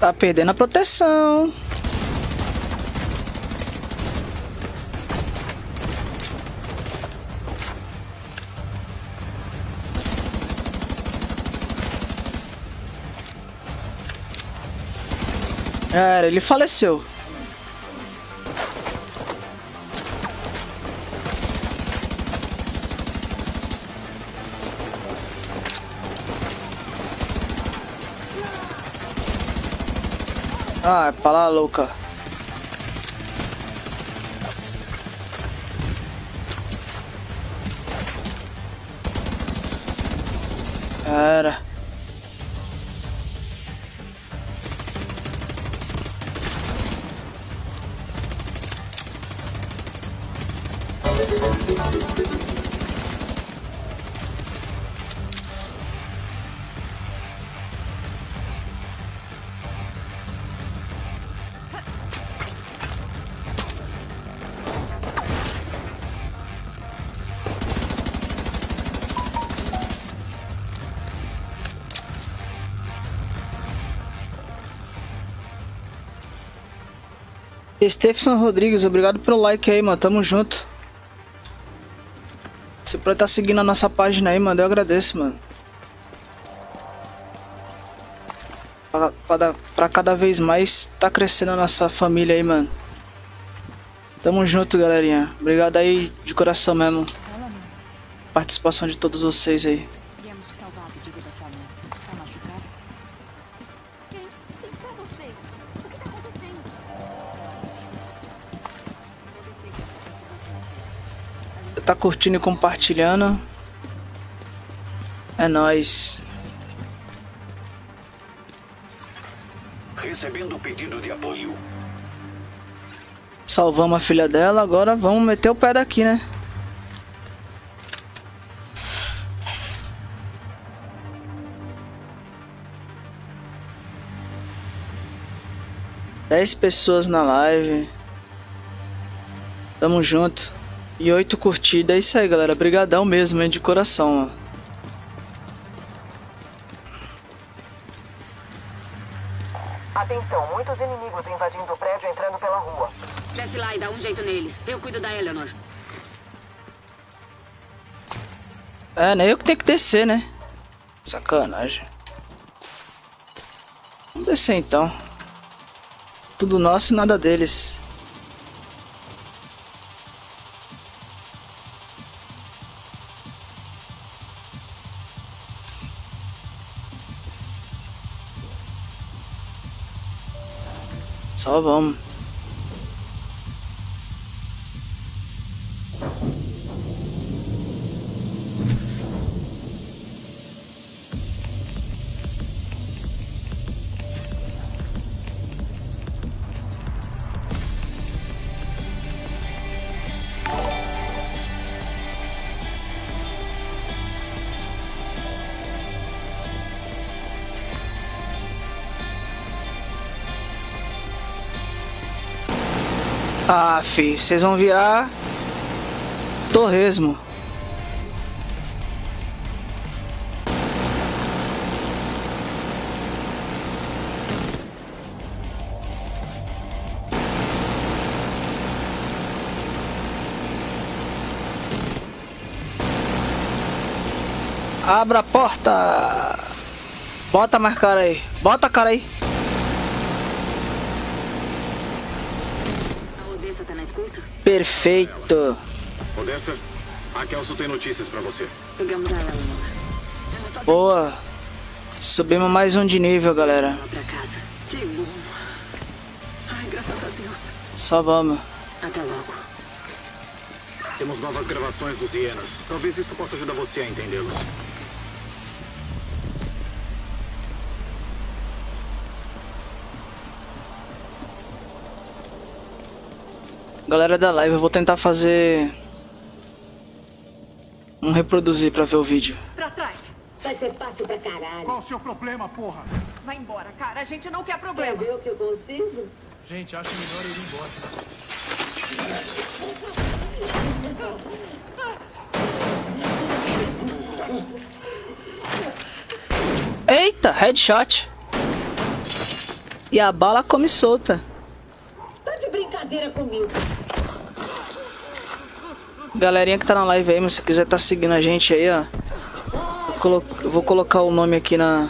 Tá perdendo a proteção. Ele faleceu. Ah, é pra lá, louca. Era. Stephenson Rodrigues, obrigado pelo like aí, mano. Tamo junto. Você pode estar seguindo a nossa página aí, mano. Eu agradeço, mano. Pra cada vez mais tá crescendo a nossa família aí, mano. Tamo junto, galerinha. Obrigado aí de coração mesmo. Participação de todos vocês aí. Tá curtindo e compartilhando. É nóis. Recebendo pedido de apoio. Salvamos a filha dela, agora vamos meter o pé daqui, né? Dez pessoas na live. Tamo junto. E 8 curtidas, é isso aí, galera. Brigadão mesmo, hein, de coração, mano. Atenção, muitos inimigos invadindo o prédio entrando pela rua. Desce lá e dá um jeito neles. Eu cuido da Eleanor. Nem eu que tenho que descer, né? Sacanagem. Vamos descer então. Tudo nosso e nada deles. Só vamos. Ah, fi, vocês vão virar torresmo. Abra a porta. Bota mais cara aí. Bota a cara aí. Perfeito. Odessa, a Kelso tem notícias pra você. Pegamos a Eleanor. Boa. Subimos mais um de nível, galera. Pra casa. Que bom. Ai, graças a Deus. Só vamos. Até logo. Temos novas gravações dos hienas. Talvez isso possa ajudar você a entendê-los. Galera da live, eu vou tentar fazer reproduzir pra ver o vídeo. Pra trás. Vai ser fácil pra caralho. Qual o seu problema, porra? Vai embora, cara. A gente não quer problema. Quer ver o que eu consigo? Gente, acho melhor eu ir embora. Eita, headshot. E a bala come solta. Tá de brincadeira comigo. Galerinha que tá na live aí, mas se quiser tá seguindo a gente aí, ó. Eu vou colocar o nome aqui na...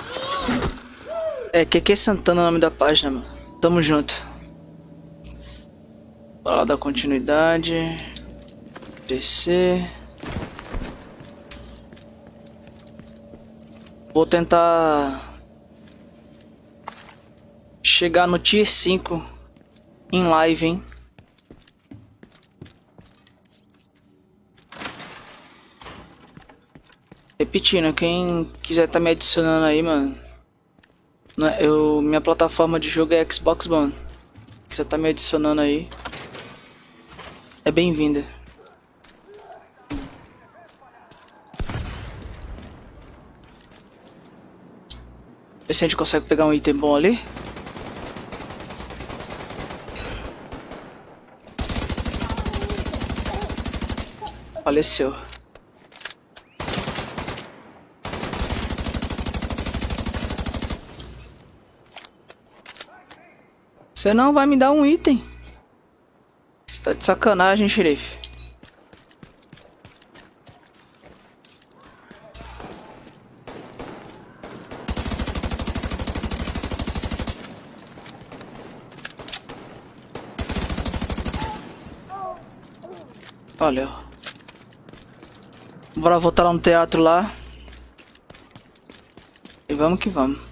É, QQ Santana é o nome da página, mano. Tamo junto. Bora lá dar continuidade. PC. Vou tentar chegar no Tier 5 em live, hein? Repetindo, quem quiser tá me adicionando aí, mano. Minha plataforma de jogo é Xbox One. Quiser tá me adicionando aí, é bem-vinda. Vê se a gente consegue pegar um item bom ali. Faleceu. Você não vai me dar um item? Você tá de sacanagem, xerife. Valeu. Bora voltar lá no teatro lá. E vamos que vamos.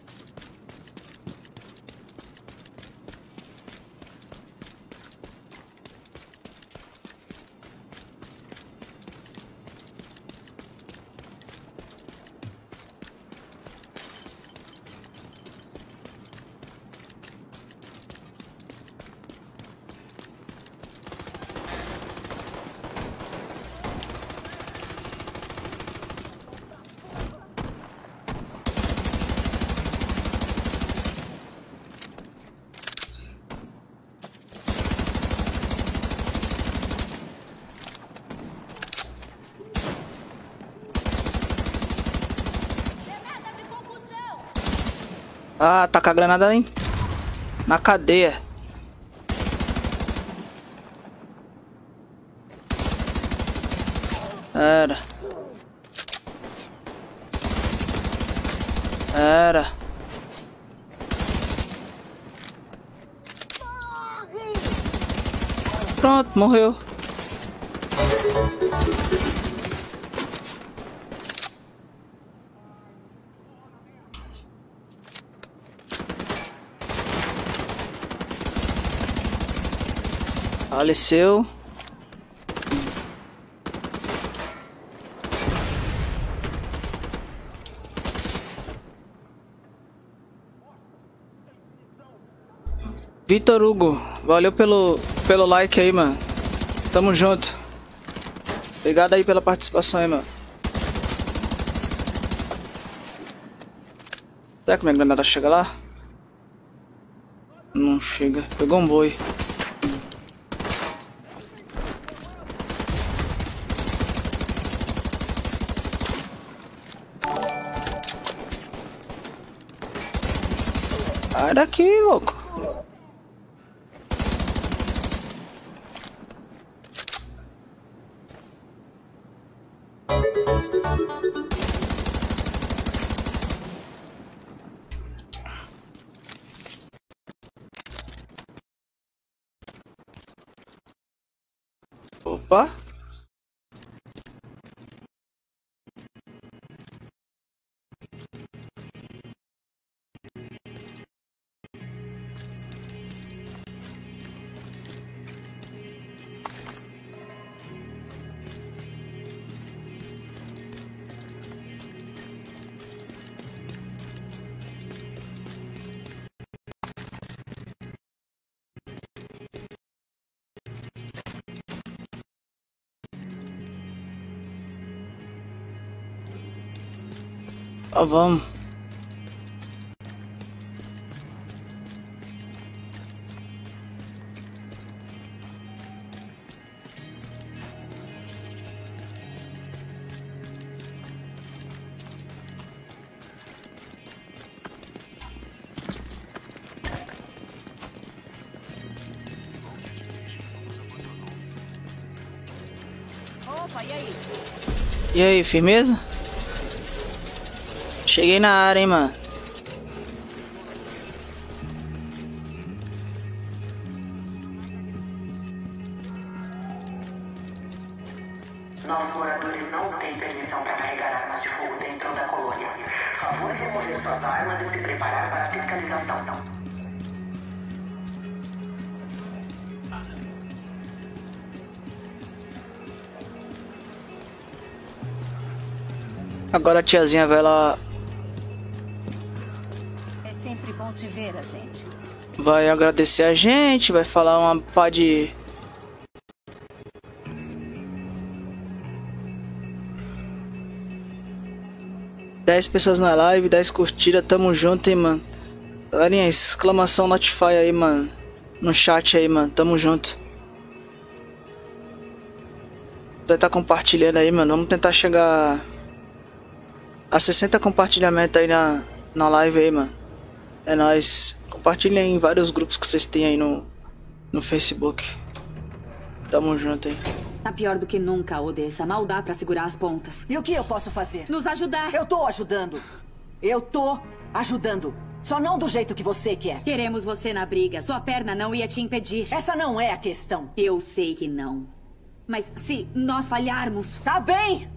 Ah, tá com a granada aí na cadeia. Era. Pronto, morreu. Faleceu. Vitor Hugo, valeu pelo like aí, mano. Tamo junto. Obrigado aí pela participação aí, mano. Será que minha granada chega lá? Não chega. Pegou um boi. Sai daqui, louco. Opa. Ah, vamos. E aí, firmeza? Cheguei na área, hein, mano. Novos moradores não têm permissão para carregar armas de fogo dentro da colônia. Favor remover suas armas e se preparar para a fiscalização. Agora a tiazinha vai lá. É sempre bom te ver, agente. Vai agradecer a gente, vai falar uma pá de... "10 pessoas na live, 10 curtidas, tamo junto, hein, mano. Galerinha, exclamação Notify aí, mano. No chat aí, mano, tamo junto. Vai estar compartilhando aí, mano. Vamos tentar chegar a 60 compartilhamentos aí na live aí, mano. É nóis. Compartilhem em vários grupos que vocês têm aí no Facebook. Tamo junto aí. Tá pior do que nunca, Odessa. Mal dá pra segurar as pontas. E o que eu posso fazer? Nos ajudar. Eu tô ajudando. Eu tô ajudando. Só não do jeito que você quer. Queremos você na briga. Sua perna não ia te impedir. Essa não é a questão. Eu sei que não. Mas se nós falharmos... Tá bem.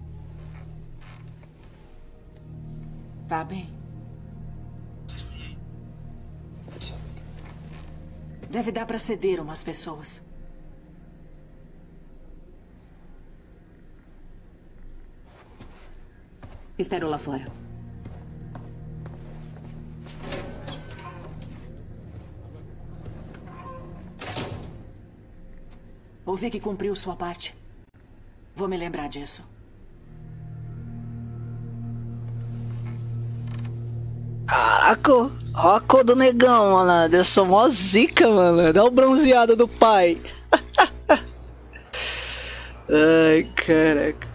Tá bem. Deve dar pra ceder umas pessoas. Espero lá fora. Ouvi que cumpriu sua parte. Vou me lembrar disso. Caraca, ó a cor do negão, mano. Eu sou mó zica, mano. Dá o bronzeado do pai. Ai, caraca.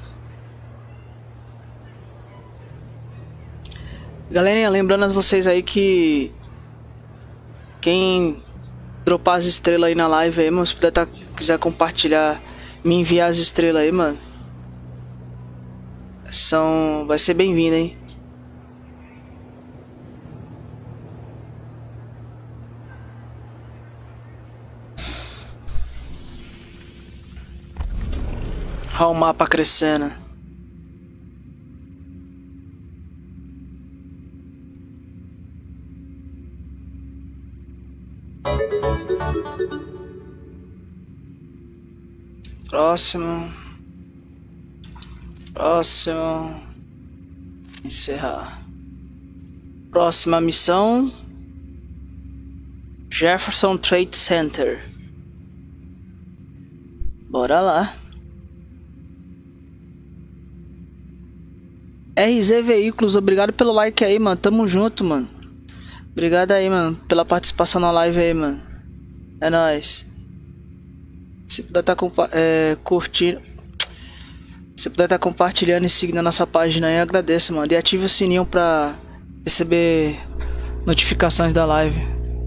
Galerinha, lembrando a vocês aí que quem dropar as estrelas aí na live aí, mano, se puder quiser compartilhar, me enviar as estrelas aí, mano, vai ser bem-vindo, hein? Olha o mapa crescendo. Próximo. Encerrar. Próxima missão. Jefferson Trade Center. Bora lá. RZ Veículos, obrigado pelo like aí, mano. Tamo junto, mano. Obrigado aí, mano, pela participação na live aí, mano. É nóis. Se puder estar curtindo, se puder estar compartilhando e seguindo a nossa página aí, eu agradeço, mano. E ative o sininho pra receber notificações da live.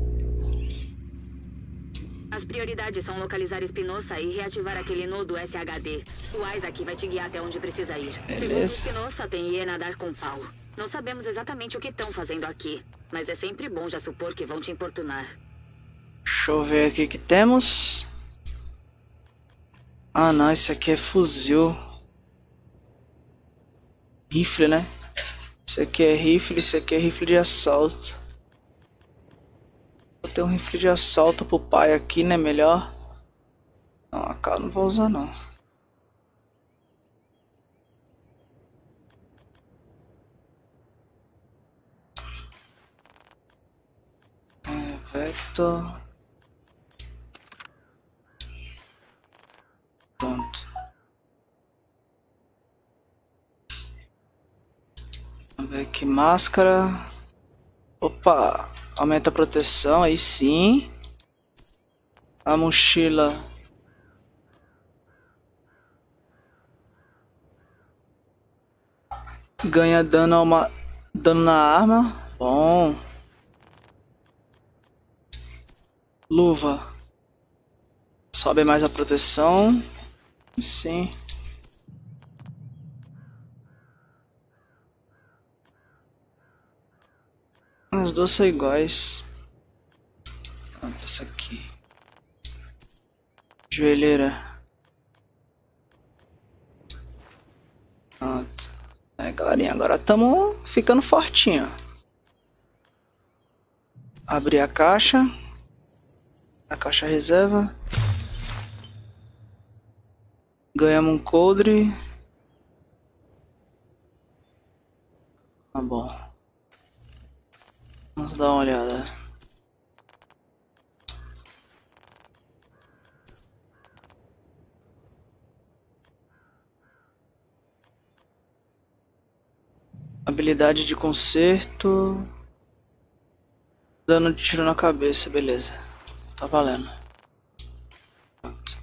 As prioridades são localizar Espinosa e reativar aquele nodo SHD. O Isaac vai te guiar até onde precisa ir. Segundo Espinosa, tem Iena dar com pau. Não sabemos exatamente o que estão fazendo aqui, mas é sempre bom já supor que vão te importunar. Deixa eu ver aqui o que temos. Ah não, esse aqui é fuzil. Rifle, né? Esse aqui é rifle, esse aqui é rifle de assalto. Vou ter um rifle de assalto pro pai aqui, né? Melhor. Não, a AK não vou usar não. Vector. Pronto. Vamos ver aqui, máscara. Opa, aumenta a proteção, aí sim. A mochila. Ganha dano na arma. Bom. Luva. Sobe mais a proteção. Sim. As duas são iguais. Pronto, essa aqui. Joelheira. Pronto. Aí, galerinha, agora estamos ficando fortinho. Abrir a caixa. A caixa reserva. Ganhamos um coldre. Tá bom. Vamos dar uma olhada. Habilidade de conserto. Dano de tiro na cabeça, beleza. Tá valendo. Pronto.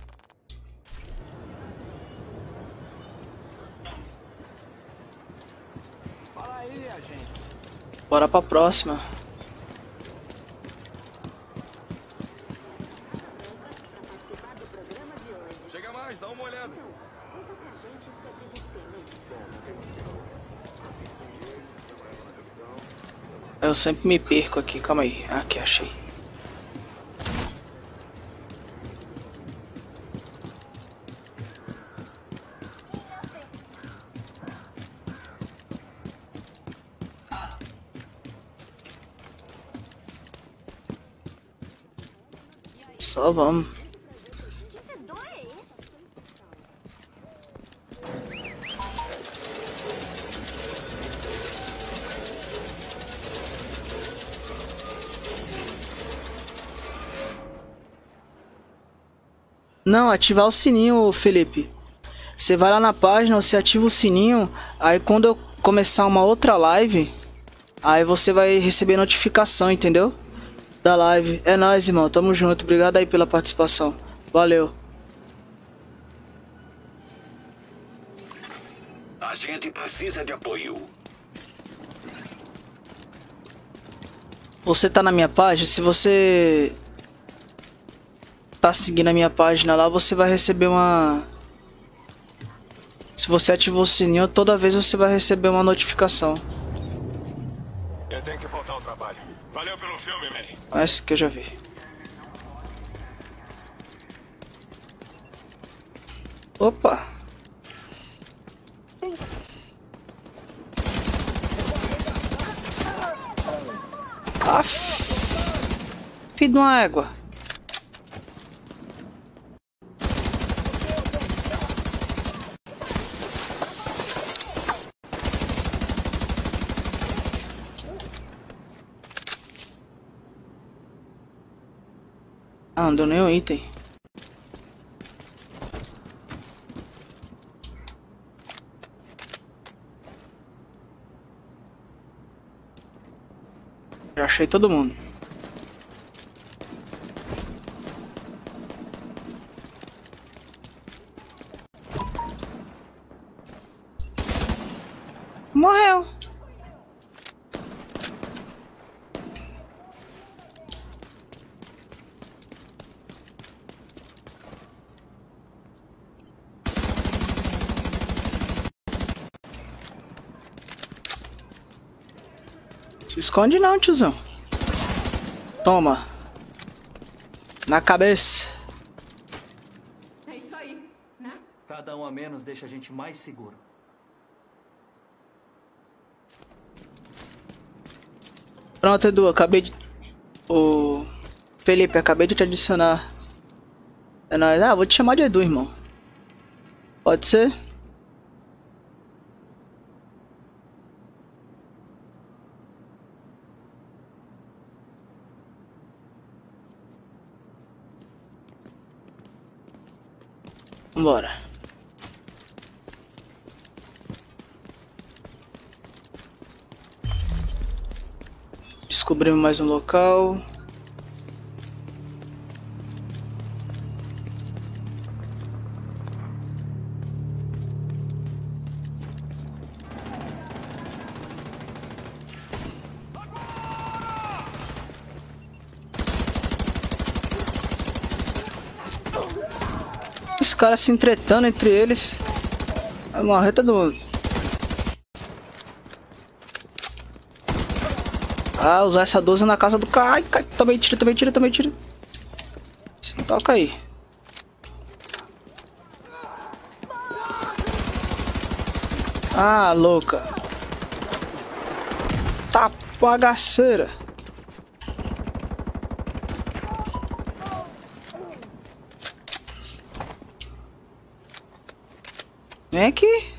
Fala aí, agente. Bora pra próxima. Chega mais, dá uma olhada. Eu sempre me perco aqui, calma aí. Aqui, achei. Só vamos. Não, ativar o sininho, Felipe. Você vai lá na página, você ativa o sininho. Aí quando eu começar uma outra live, aí você vai receber notificação, entendeu? Da live. É nóis, irmão. Tamo junto. Obrigado aí pela participação. Valeu. A gente precisa de apoio. Você tá na minha página? Se você tá seguindo a minha página lá, você vai receber uma... Se você ativou o sininho, toda vez você vai receber uma notificação. Eu tenho que voltar ao trabalho. Valeu pelo filme, Manny. Esse que eu já vi. Opa! Filho de uma égua. Ah, não deu nenhum item. Já achei todo mundo. Morreu. Se esconde não, tiozão. Toma. Na cabeça. É isso aí, né? Cada um a menos deixa a gente mais seguro. Pronto, Edu, acabei de... Ô... Felipe, acabei de te adicionar. É nóis. Ah, vou te chamar de Edu, irmão. Pode ser? Vambora. Descobrimos mais um local. Os caras se entretando entre eles. Vai morrer todo mundo. Ah, usar essa 12 na casa do cara. Ai, também tira. Toca aí. Ah, louca. Tá bagaceira. Vem aqui.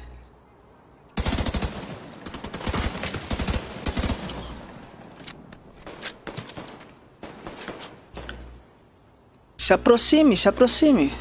Se aproxime, se aproxime.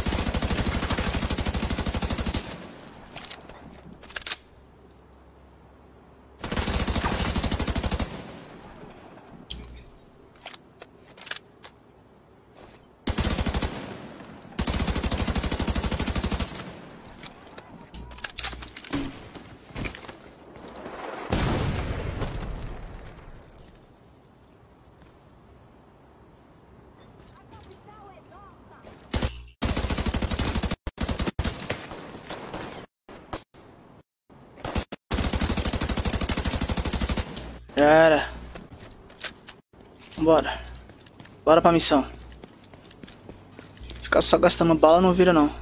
Já era. Bora. Bora pra missão. Ficar só gastando bala não vira não.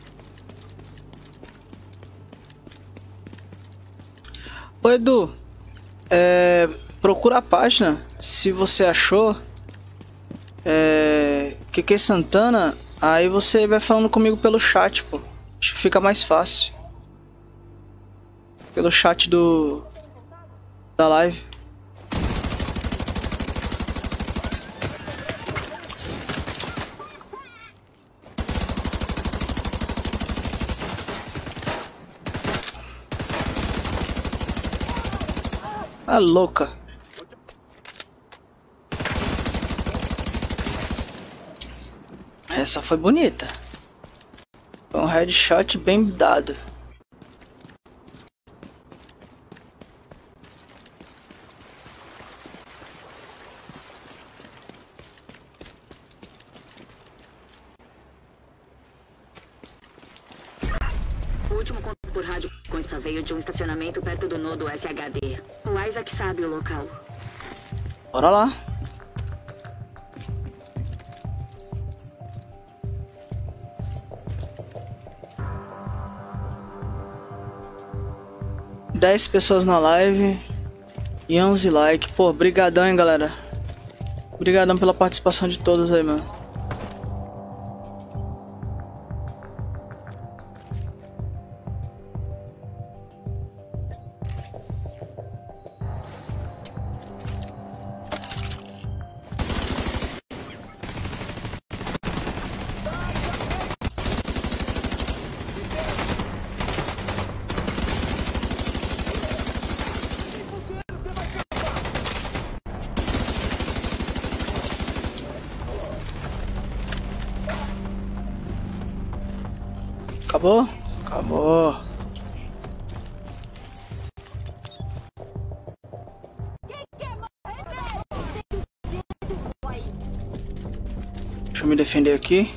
Ô Edu, procura a página. Se você achou QQ Santana, aí você vai falando comigo pelo chat, pô. Acho que fica mais fácil. Pelo chat da live. Ah, louca. Essa foi bonita. Foi um headshot bem dado. O último contato por rádio com essa veio de um estacionamento perto do nodo SHD. O Isaac sabe o local. Bora lá. Dez pessoas na live e 11 likes. Pô, brigadão, hein, galera. Brigadão pela participação de todos aí, mano. Acabou? Acabou. Deixa eu me defender aqui.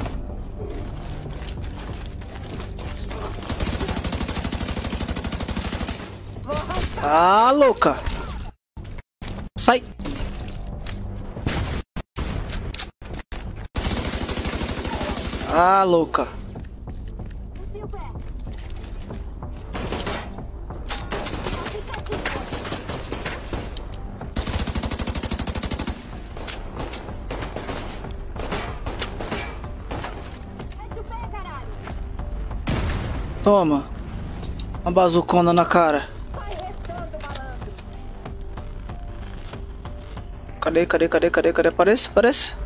Ah, louca! Sai! Ah, louca! Toma. Uma bazucona na cara. Cadê? Aparece.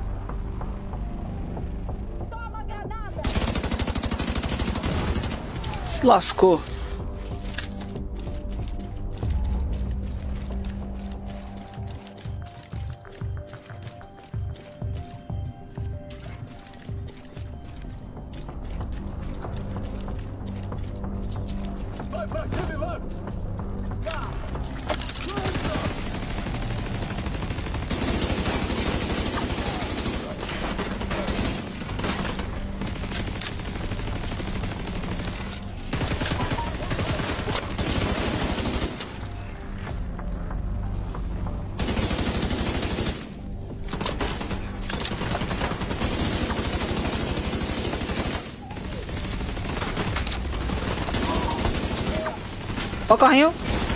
Se lascou. Ó o carrinho.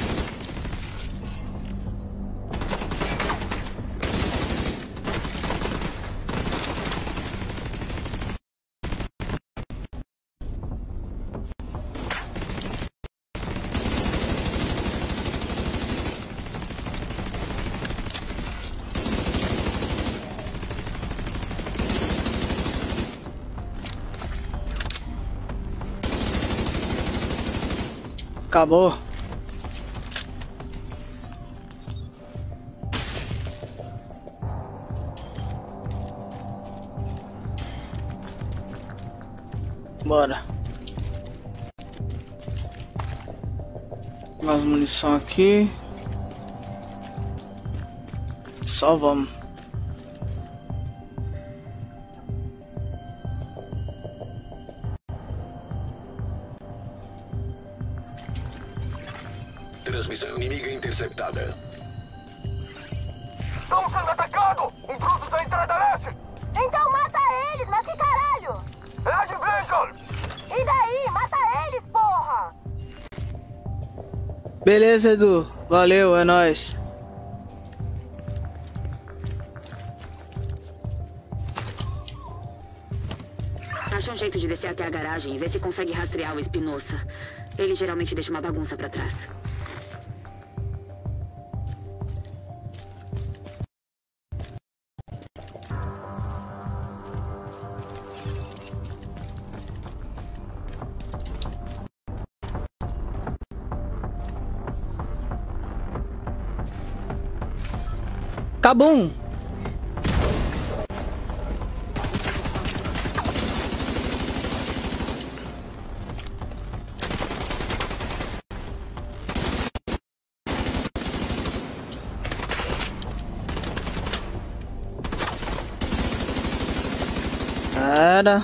Acabou. Bora. Mais munição aqui. Só vamos. Transmissão inimiga interceptada. Estamos sendo atacados! Intrusos da entrada leste! Então mata eles, mas que caralho? É a Division! E daí? Mata eles, porra! Beleza, Edu. Valeu, é nóis. Acha um jeito de descer até a garagem e ver se consegue rastrear o Espinosa. Ele geralmente deixa uma bagunça pra trás. Cabum! Era.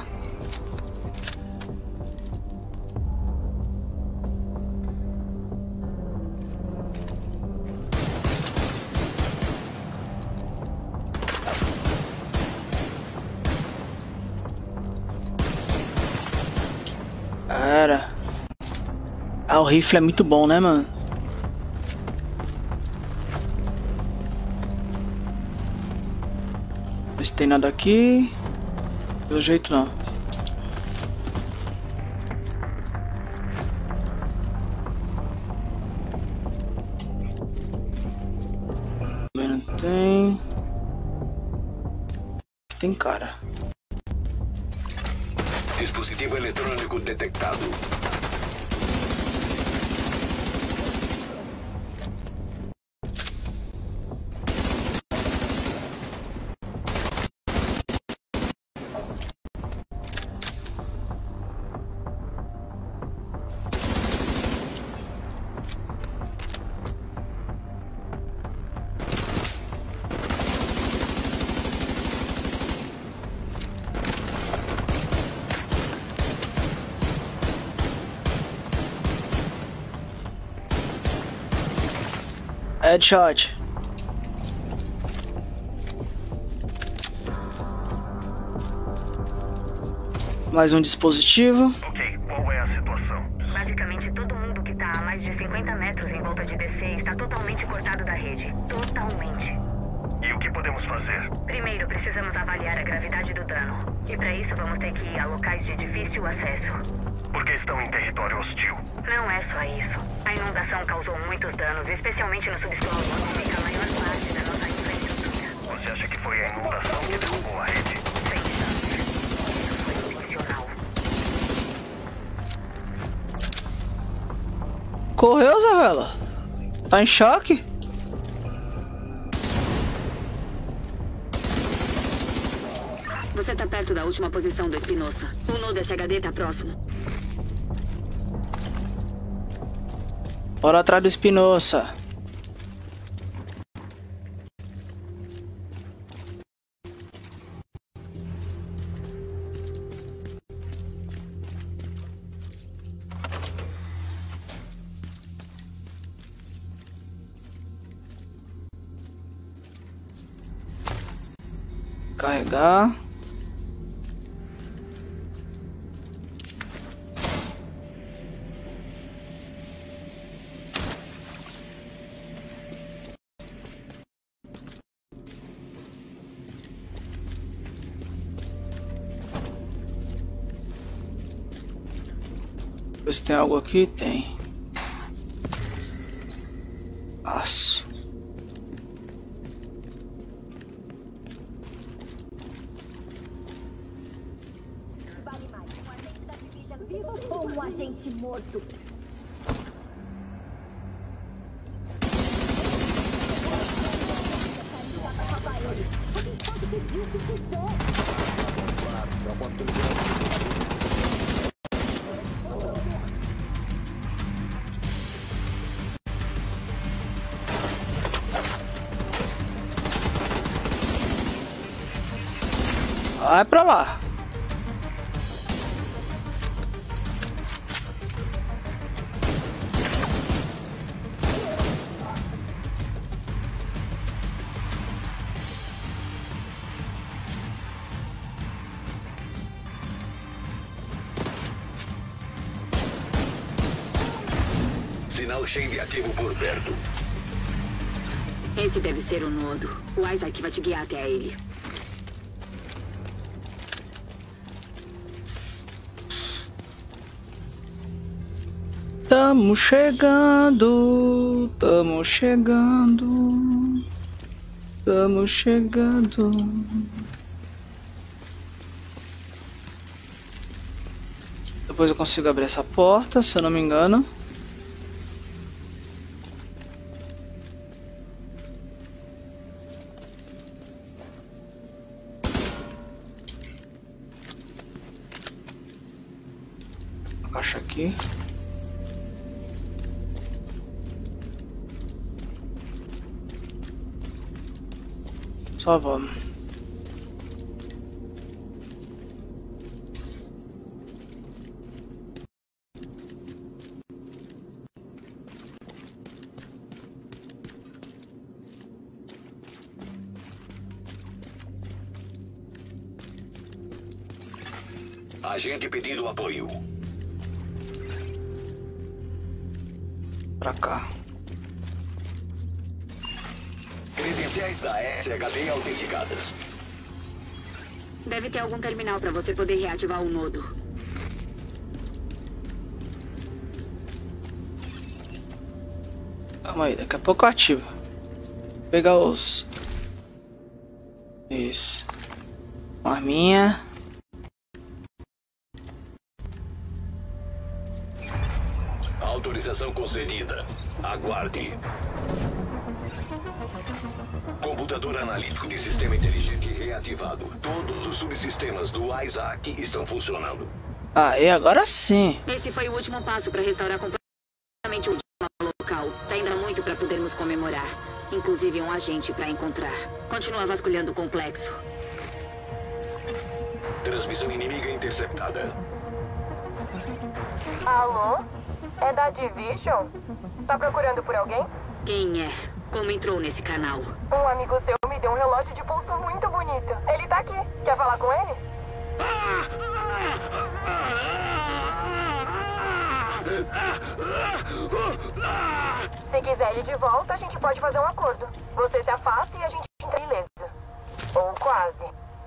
Era. Ah, o rifle é muito bom, né, mano? Não se tem nada aqui. Pelo jeito não. Também não tem. Aqui tem cara. Dispositivo eletrônico detectado. Headshot. Mais um dispositivo. Ok, qual é a situação? Basicamente, todo mundo que está a mais de 50 metros em volta de DC está totalmente cortado da rede. Totalmente. E o que podemos fazer? Primeiro, precisamos avaliar a gravidade do dano. E para isso, vamos ter que ir a locais de difícil acesso. Porque estão em território hostil. Não é só isso. A inundação causou muitos danos, especialmente no subsolo, onde fica a maior parte da nossa infraestrutura. Você acha que foi a inundação que derrubou a rede? Sem chance. Isso foi intencional. Correu, Zavela? Tá em choque? Você tá perto da última posição do Espinosa. O nodo SHD tá próximo. Bora atrás do Espinosa. Carregar. Ver se tem algo aqui. Tem. Aço. Vale mais um agente da Division vivo ou um agente morto? Vai pra lá. Sinal Shade ativo por perto. Esse deve ser o nodo. O Isaac vai te guiar até ele. Tamo chegando, tamo chegando, tamo chegando. Depois eu consigo abrir essa porta, se eu não me engano. A caixa aqui. Só vamos. Agente pedindo apoio. Pra cá. Credenciais da SHD autenticadas. Deve ter algum terminal para você poder reativar o nodo. Calma aí, daqui a pouco eu ativo. Vou pegar os... Isso. Arminha. Autorização concedida. Aguarde. Computador analítico de sistema inteligente reativado. Todos os subsistemas do Isaac estão funcionando. Ah, e agora sim. Esse foi o último passo para restaurar completamente o local. Ainda há muito para podermos comemorar. Inclusive um agente para encontrar. Continua vasculhando o complexo. Transmissão inimiga interceptada. Alô? É da Division? Tá procurando por alguém? Quem é? Como entrou nesse canal? Um amigo seu me deu um relógio de pulso muito bonito. Ele tá aqui. Quer falar com ele? Se quiser ele de volta, a gente pode fazer um acordo. Você se afasta e a gente entra ileso. Ou quase.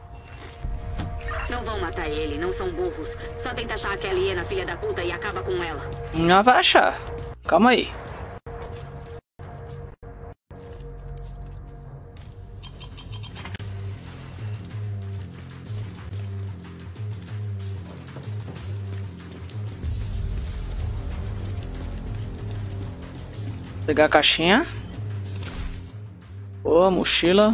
Não vão matar ele, não são burros. Só tenta achar aquela hiena filha da puta e acaba com ela. Não vai achar. Calma aí. Pegar a caixinha. Boa, mochila.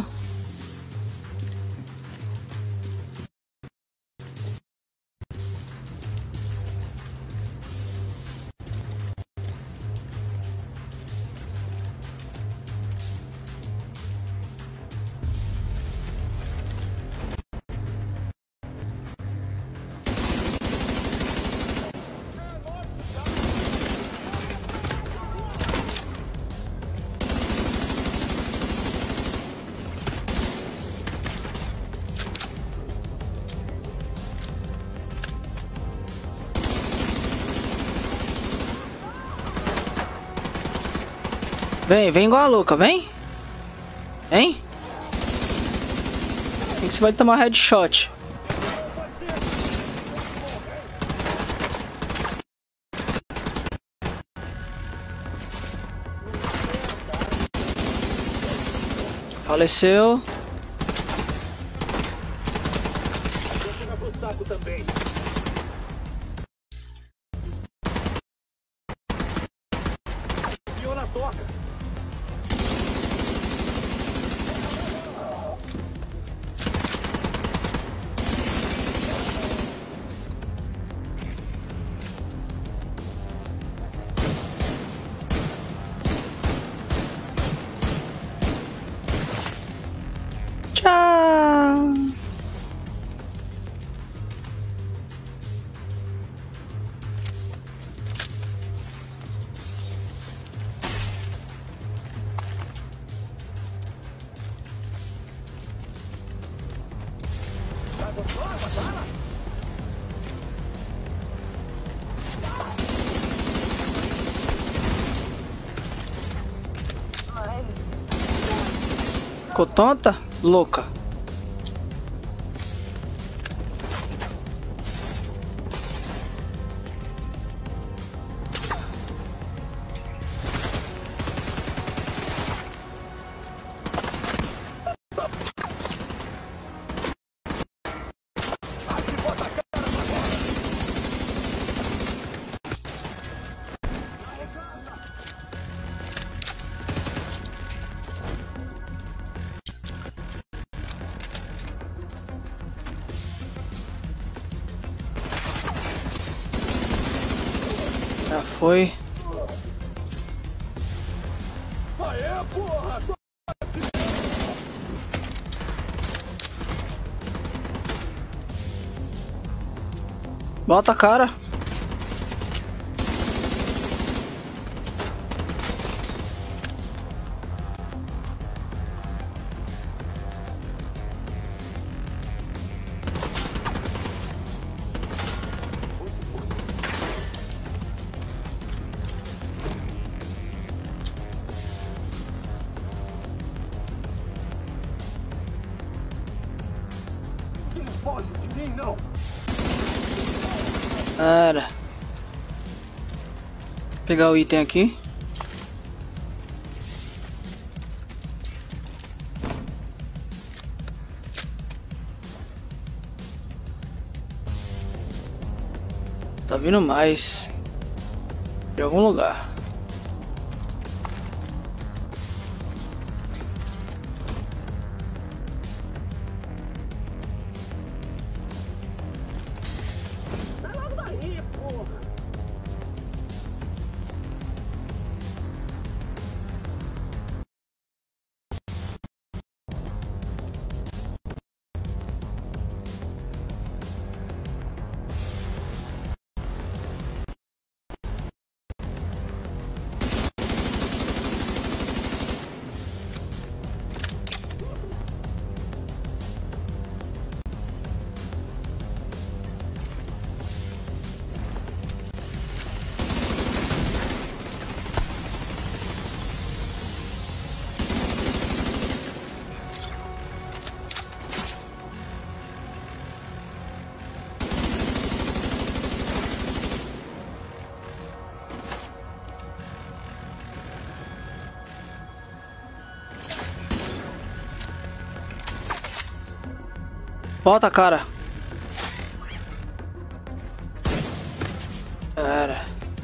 Vem, vem igual a louca, vem. Vem. Tem que você vai tomar headshot. Faleceu. Você vai pro saco também. Fiona toca. Tchau. Ficou tonta? Louca. Já foi. Aê, porra! Bota a cara. Não foge de mim, não! Cara. Pegar o item aqui. Tá vindo mais. De algum lugar. Bota a cara. Cara.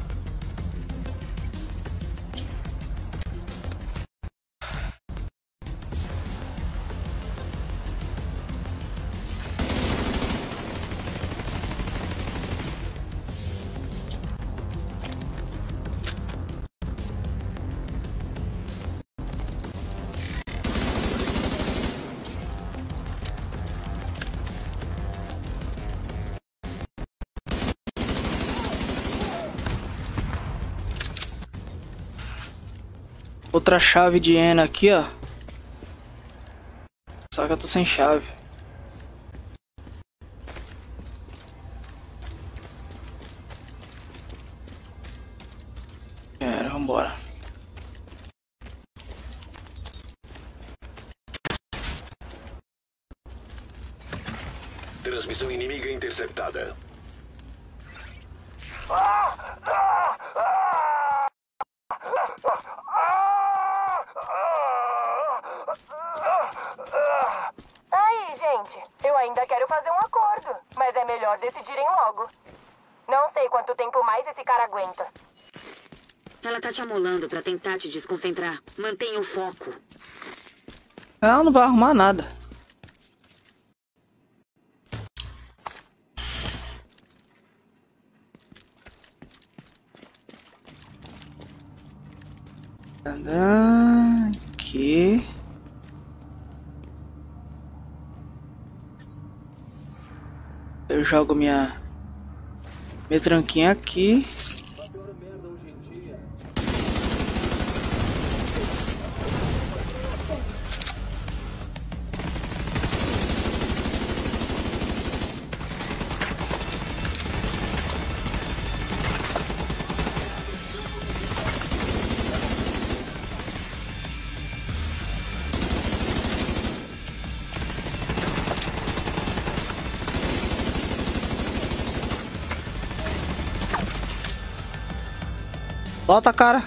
Outra chave de Ena aqui, ó. Só que eu tô sem chave. Vambora. Transmissão inimiga interceptada. melhor decidirem logo. Não sei quanto tempo mais esse cara aguenta. Ela tá te amolando pra tentar te desconcentrar. Mantenha o foco. Ela não vai arrumar nada. Aqui. Eu jogo minha tranquinha aqui. Bota a cara.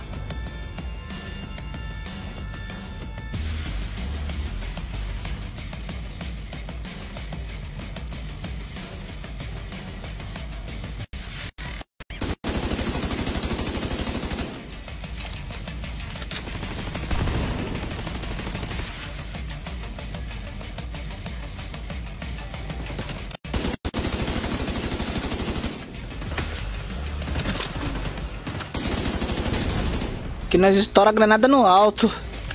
Que nós estoura a granada no alto.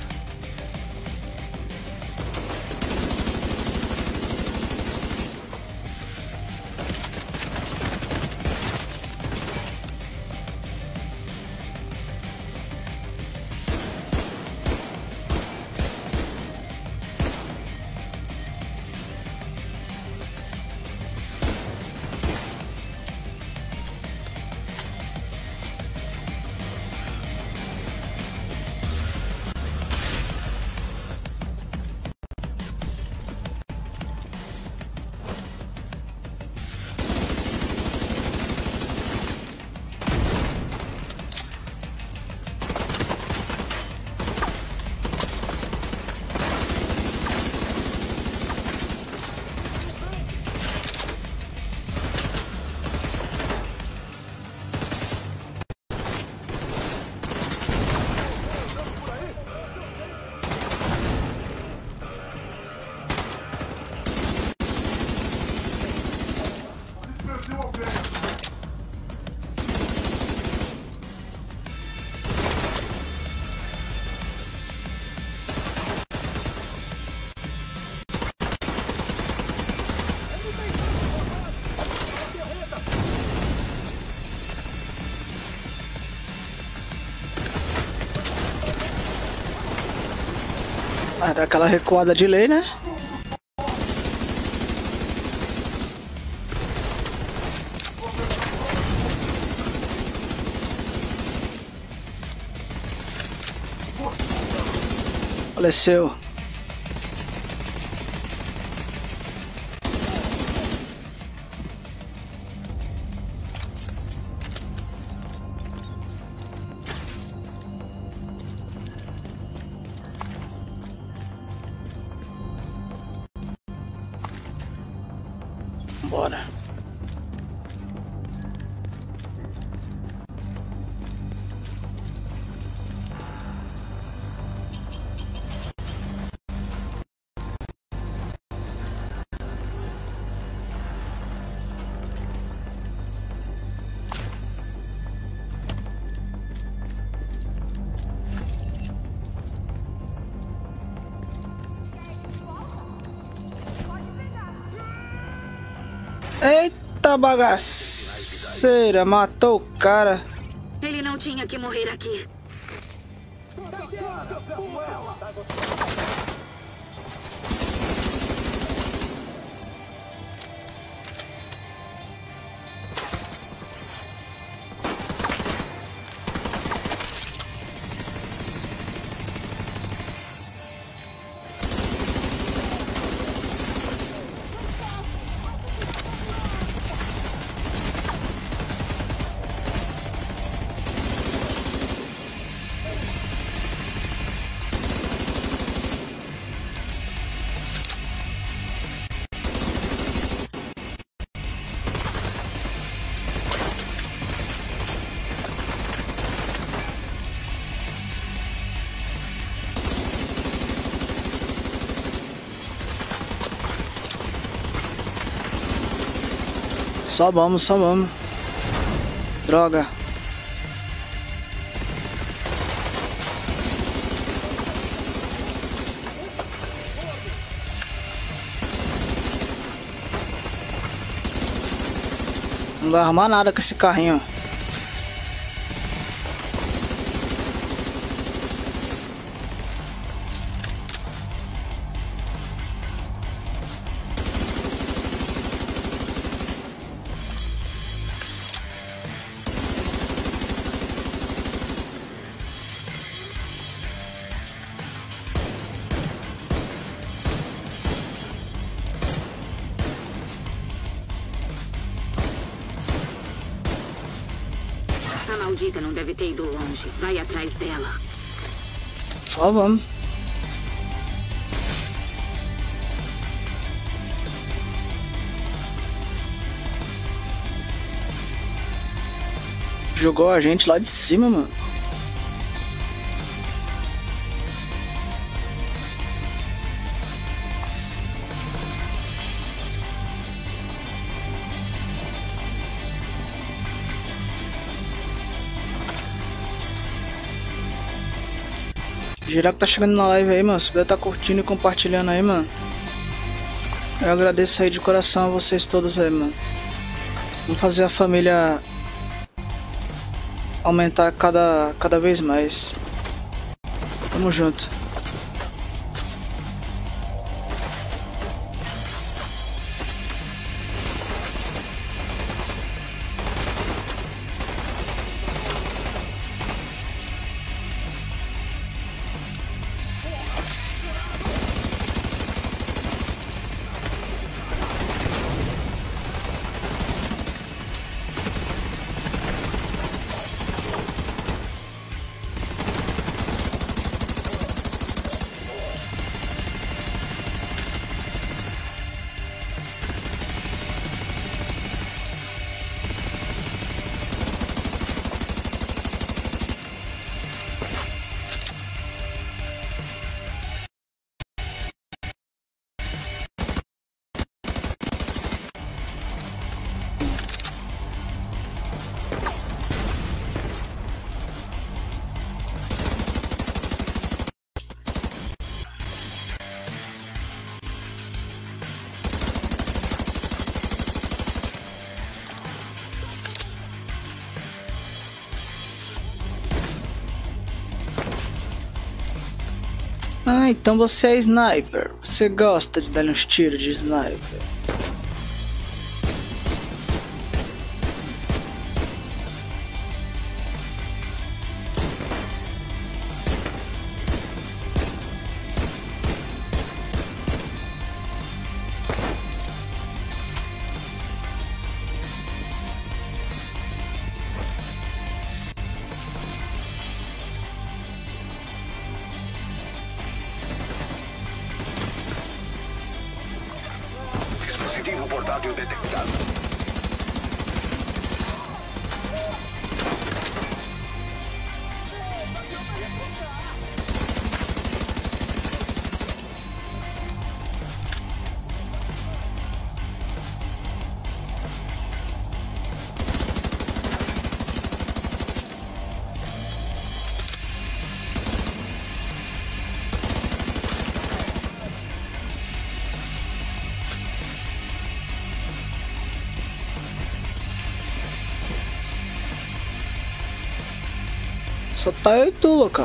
Vai dar aquela recuada de lei, né? Faleceu. Bora. Eita bagaceira, matou o cara. Ele não tinha que morrer aqui. Só vamos, só vamos. Droga. Não vai arrumar nada com esse carrinho. A maldita não deve ter ido longe. Vai atrás dela. Só vamos. Jogou a gente lá de cima, mano. Geral que tá chegando na live aí, mano. Se puder tá curtindo e compartilhando aí, mano. Eu agradeço aí de coração a vocês todos aí, mano. Vamos fazer a família aumentar cada vez mais. Tamo junto. Ah, então você é sniper. Você gosta de dar uns tiros de sniper. Dispositivo portátil detectado. Só tá eu e tu, louca.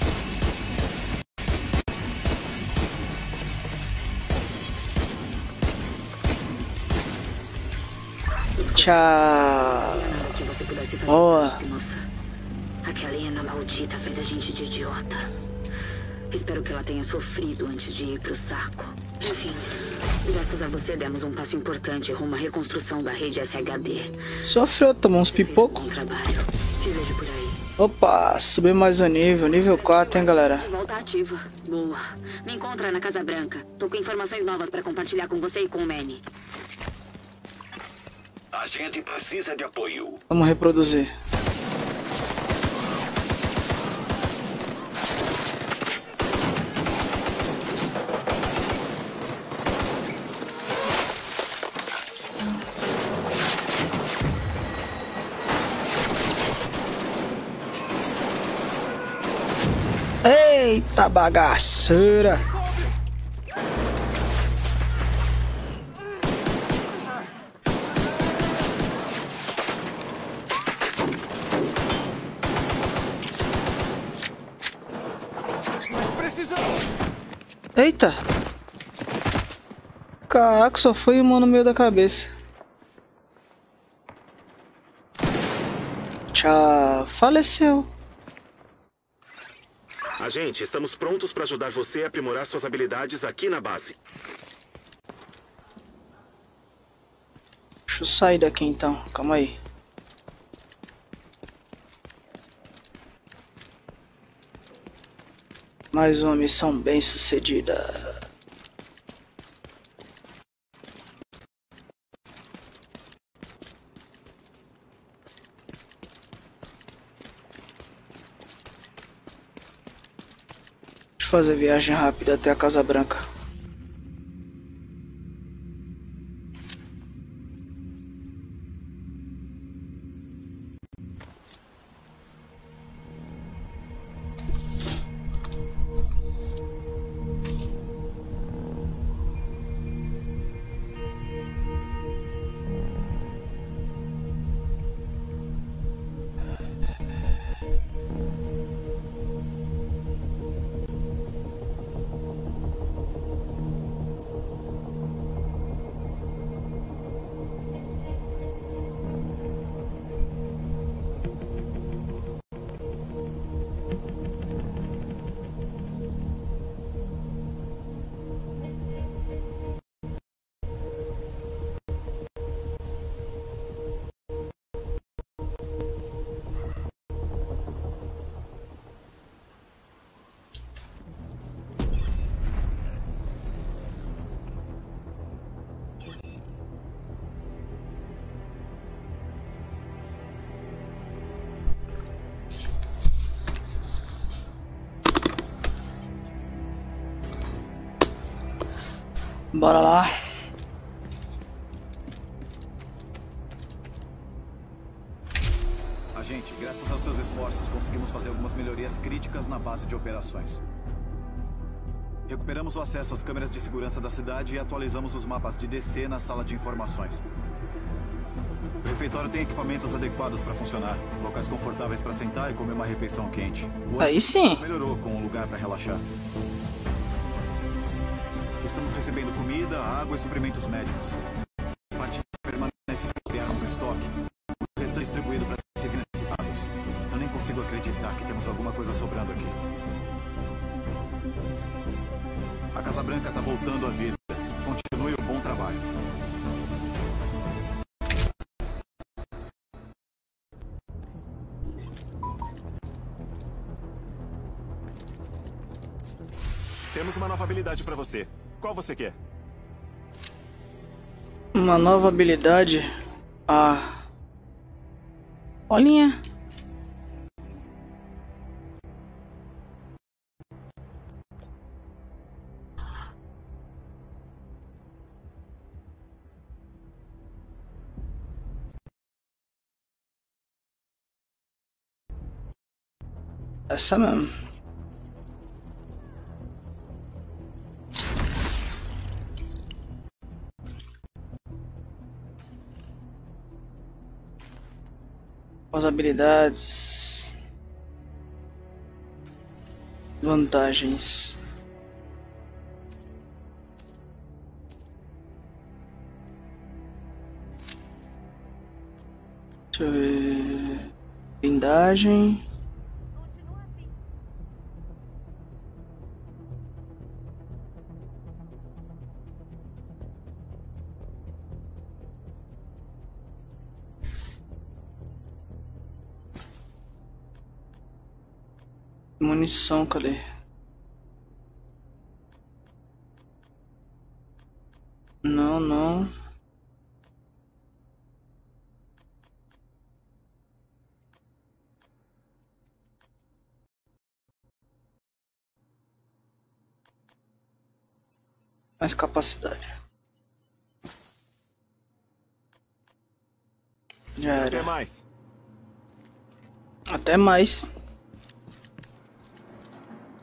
Tchau. Boa. Aquela hiena maldita fez a gente de idiota. Espero que ela tenha sofrido antes de ir pro saco. Enfim, graças a você demos um passo importante rumo à reconstrução da rede SHD. Sofreu, tomou uns pipocos. Bom trabalho. Te vejo por aí. Opa, subiu mais um nível 4, hein, galera. Volta ativa. Boa. Me encontra na Casa Branca. Tô com informações novas pra compartilhar com você e com o Manny. A gente precisa de apoio. Vamos reproduzir. Eita bagaceira! Eita! Caraca, só foi uma no meio da cabeça. Tchau, faleceu. Agente, estamos prontos para ajudar você a aprimorar suas habilidades aqui na base. Deixa eu sair daqui então, calma aí. Mais uma missão bem sucedida. Fazer viagem rápida até a Casa Branca. Bora lá. Agente, graças aos seus esforços, conseguimos fazer algumas melhorias críticas na base de operações. Recuperamos o acesso às câmeras de segurança da cidade e atualizamos os mapas de DC na sala de informações. O refeitório tem equipamentos adequados para funcionar, locais confortáveis para sentar e comer uma refeição quente. Aí sim. Melhorou com um lugar para relaxar. Estamos recebendo comida, água e suprimentos médicos. A parte permanece criada no estoque. O resto é distribuído para civis necessitados. Eu nem consigo acreditar que temos alguma coisa sobrando aqui. A Casa Branca está voltando à vida. Continue o bom trabalho. Temos uma nova habilidade para você. Qual você quer? Uma nova habilidade? Ah. Olhinha. Essa mesmo. As habilidades, vantagens. Deixa eu ver. Blindagem. Munição, cadê? Não, não. Mais capacidade. Já era. Até mais. Até mais.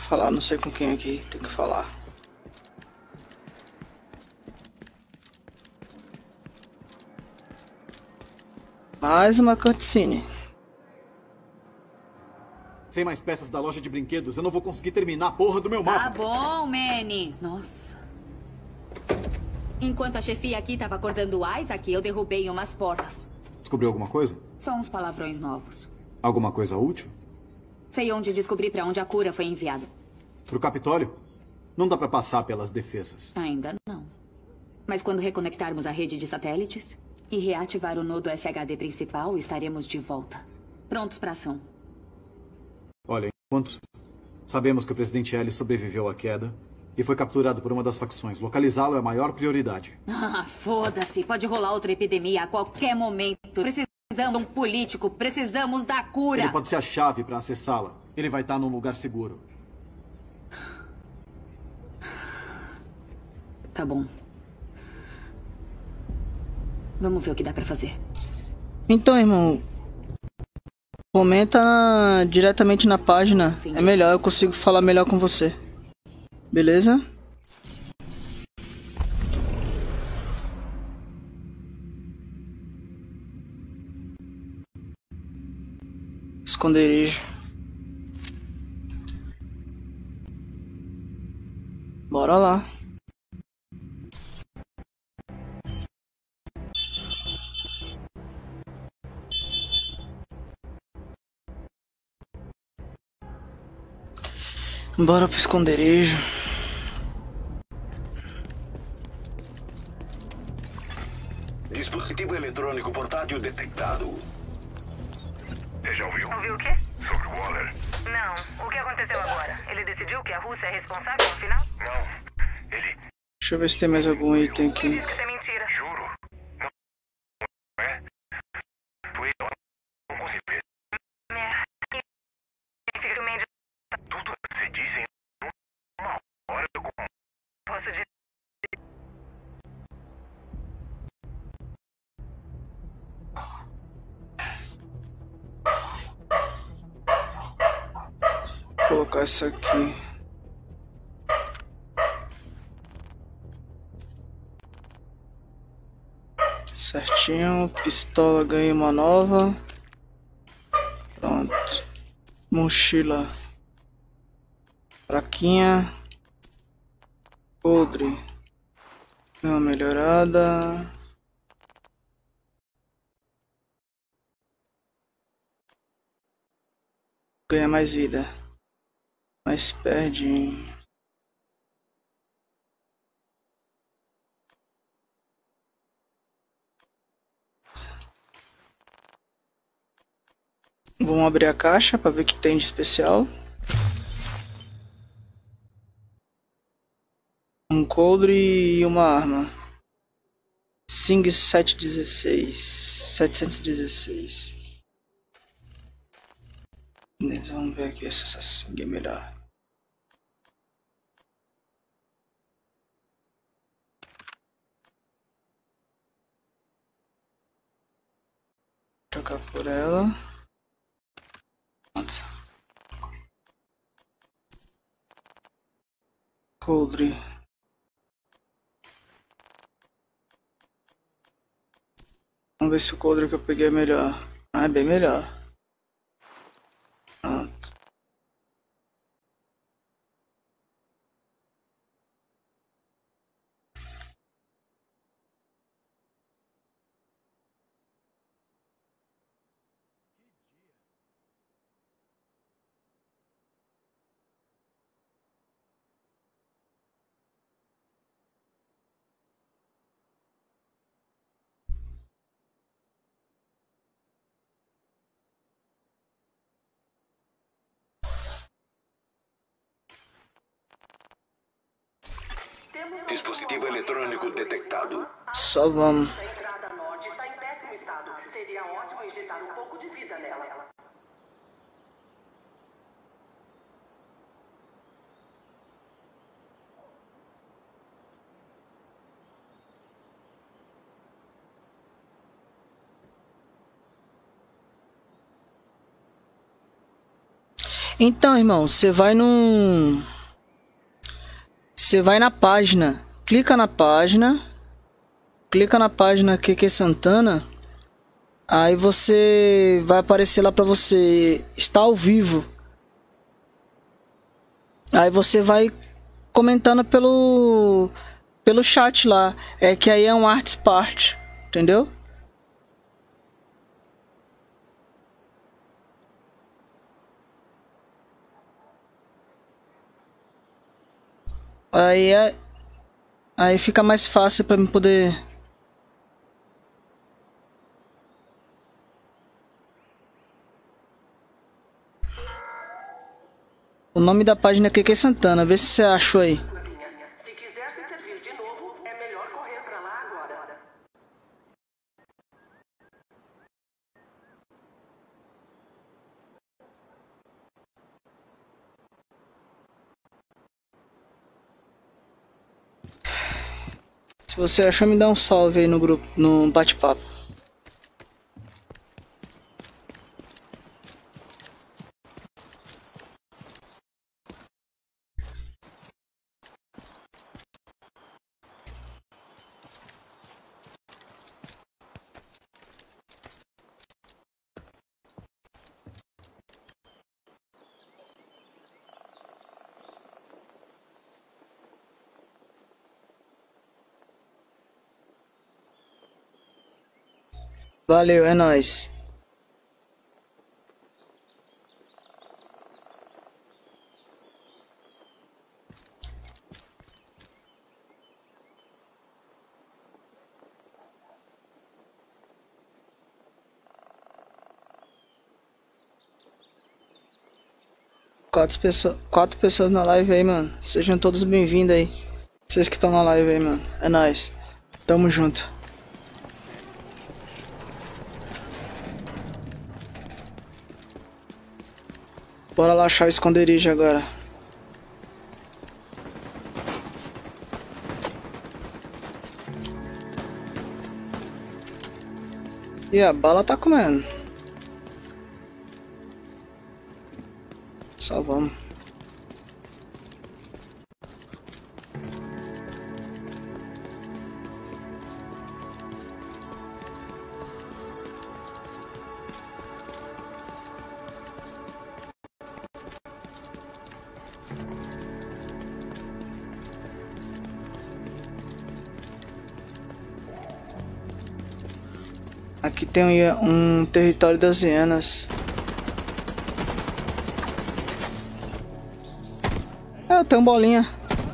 falar, não sei com quem aqui tem que falar. Mais uma cutscene. Sem mais peças da loja de brinquedos, eu não vou conseguir terminar a porra do meu mapa. Tá bom, Manny. Nossa. Enquanto a chefia aqui tava acordando o Isaac, eu derrubei umas portas. Descobriu alguma coisa? Só uns palavrões novos. Alguma coisa útil? Sei onde descobri pra onde a cura foi enviada. Pro Capitólio? Não dá pra passar pelas defesas. Ainda não. Mas quando reconectarmos a rede de satélites e reativar o nodo SHD principal, estaremos de volta. Prontos pra ação. Olha, enquanto sabemos que o presidente Ellis sobreviveu à queda e foi capturado por uma das facções, localizá-lo é a maior prioridade. Ah, foda-se. Pode rolar outra epidemia a qualquer momento. Precisamos de um político. Precisamos da cura. Ele pode ser a chave para acessá-la. Ele vai estar num lugar seguro. Tá bom. Vamos ver o que dá pra fazer. Então, irmão, comenta diretamente na página. É melhor, eu consigo falar melhor com você. Beleza? Esconderijo. Bora lá. Bora pro esconderijo. Dispositivo eletrônico portátil detectado. Você já ouviu? Ouviu o quê? Sobre o Waller? Não. O que aconteceu agora? Ele decidiu que a Rússia é responsável no final? Não. Ele... Deixa eu ver se tem mais algum item aqui. Isso é mentira. Juro. Não é? Foi eu. Não consigo ver. Significa que o Mandy... Tudo que você disse em uma hora eu... Posso dizer... Vou colocar isso aqui. Certinho. Pistola, ganhei uma nova. Pronto. Mochila fraquinha. Podre. Deu uma melhorada. Ganha mais vida. Mas perde. Vamos abrir a caixa para ver o que tem de especial. Um coldre e uma arma. Sing 716. Vamos ver aqui se essa Sing é melhor. Trocar por ela. Pronto. Coldre. Vamos ver se o coldre que eu peguei é melhor. Ah, é bem melhor. Pronto. Dispositivo eletrônico detectado. Só vamos. A entrada norte está em péssimo estado. Seria ótimo injetar um pouco de vida nela. Então, irmão, você vai num... Você vai na página, clica na página QQ Santana, aí você vai aparecer lá pra você estar ao vivo. Aí você vai comentando pelo chat lá, que aí é um Arts Part, entendeu? Aí fica mais fácil para mim poder... O nome da página é QQ Santana, vê se você achou aí. Se quiser se servir de novo, é melhor correr pra lá agora. Se você achou, me dá um salve aí no grupo, no bate-papo. Valeu, é nóis. Quatro pessoas na live aí, mano. Sejam todos bem-vindos aí. Vocês que estão na live aí, mano. É nóis. Tamo junto. Bora lá achar o esconderijo agora. E a bala tá comendo. Só vamos. Aqui tem um território das hienas. Eu tenho bolinha.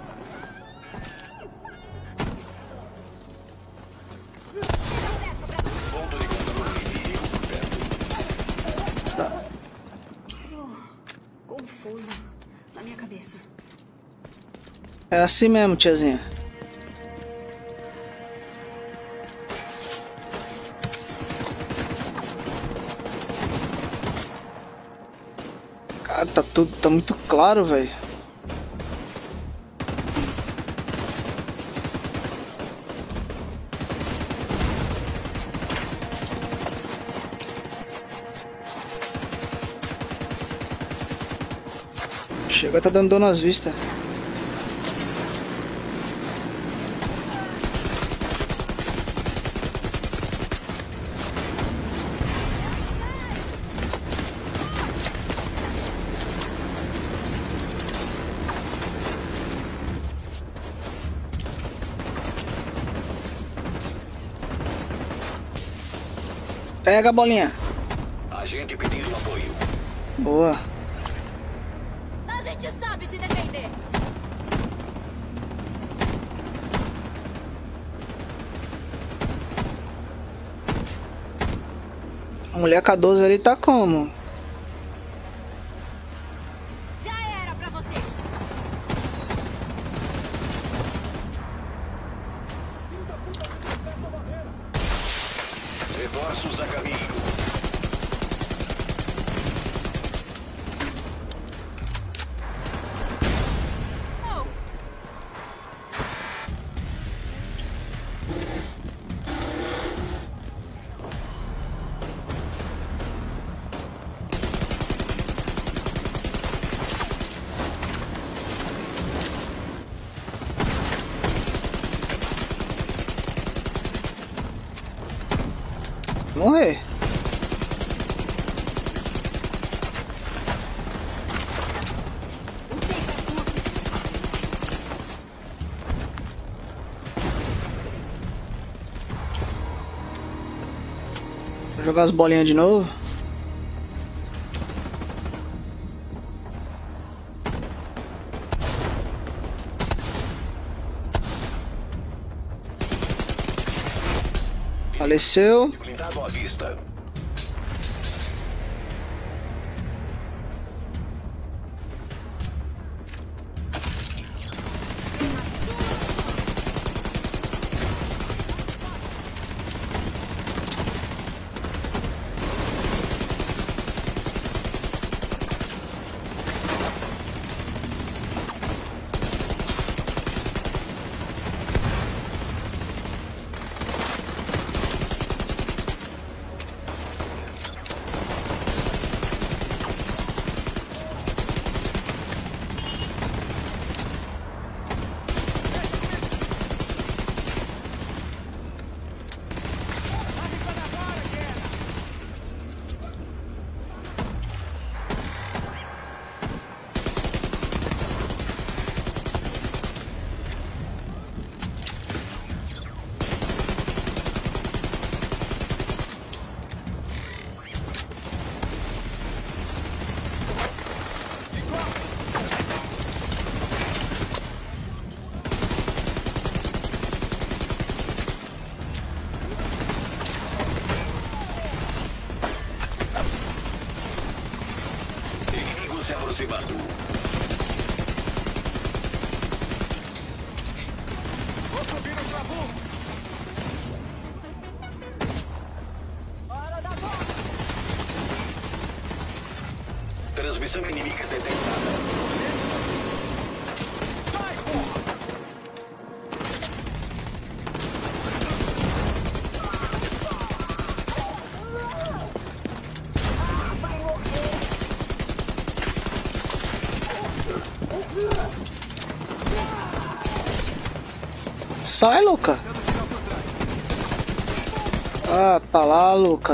Confuso na minha cabeça. É assim mesmo, tiazinha. Cara, tá muito claro, velho. Chega, tá dando dor nas vistas. Pega a bolinha. Agente pedindo apoio. Boa. A gente sabe se defender. A mulher K12 ali tá como? Já era pra você. Reforços a caminho. Morrer. Vou jogar as bolinhas de novo. Faleceu. Blindado à vista. Se aproximando. Vou subir no travão. Transmissão inimiga detectada. Sai, Luca. Ah, pra lá, Luca.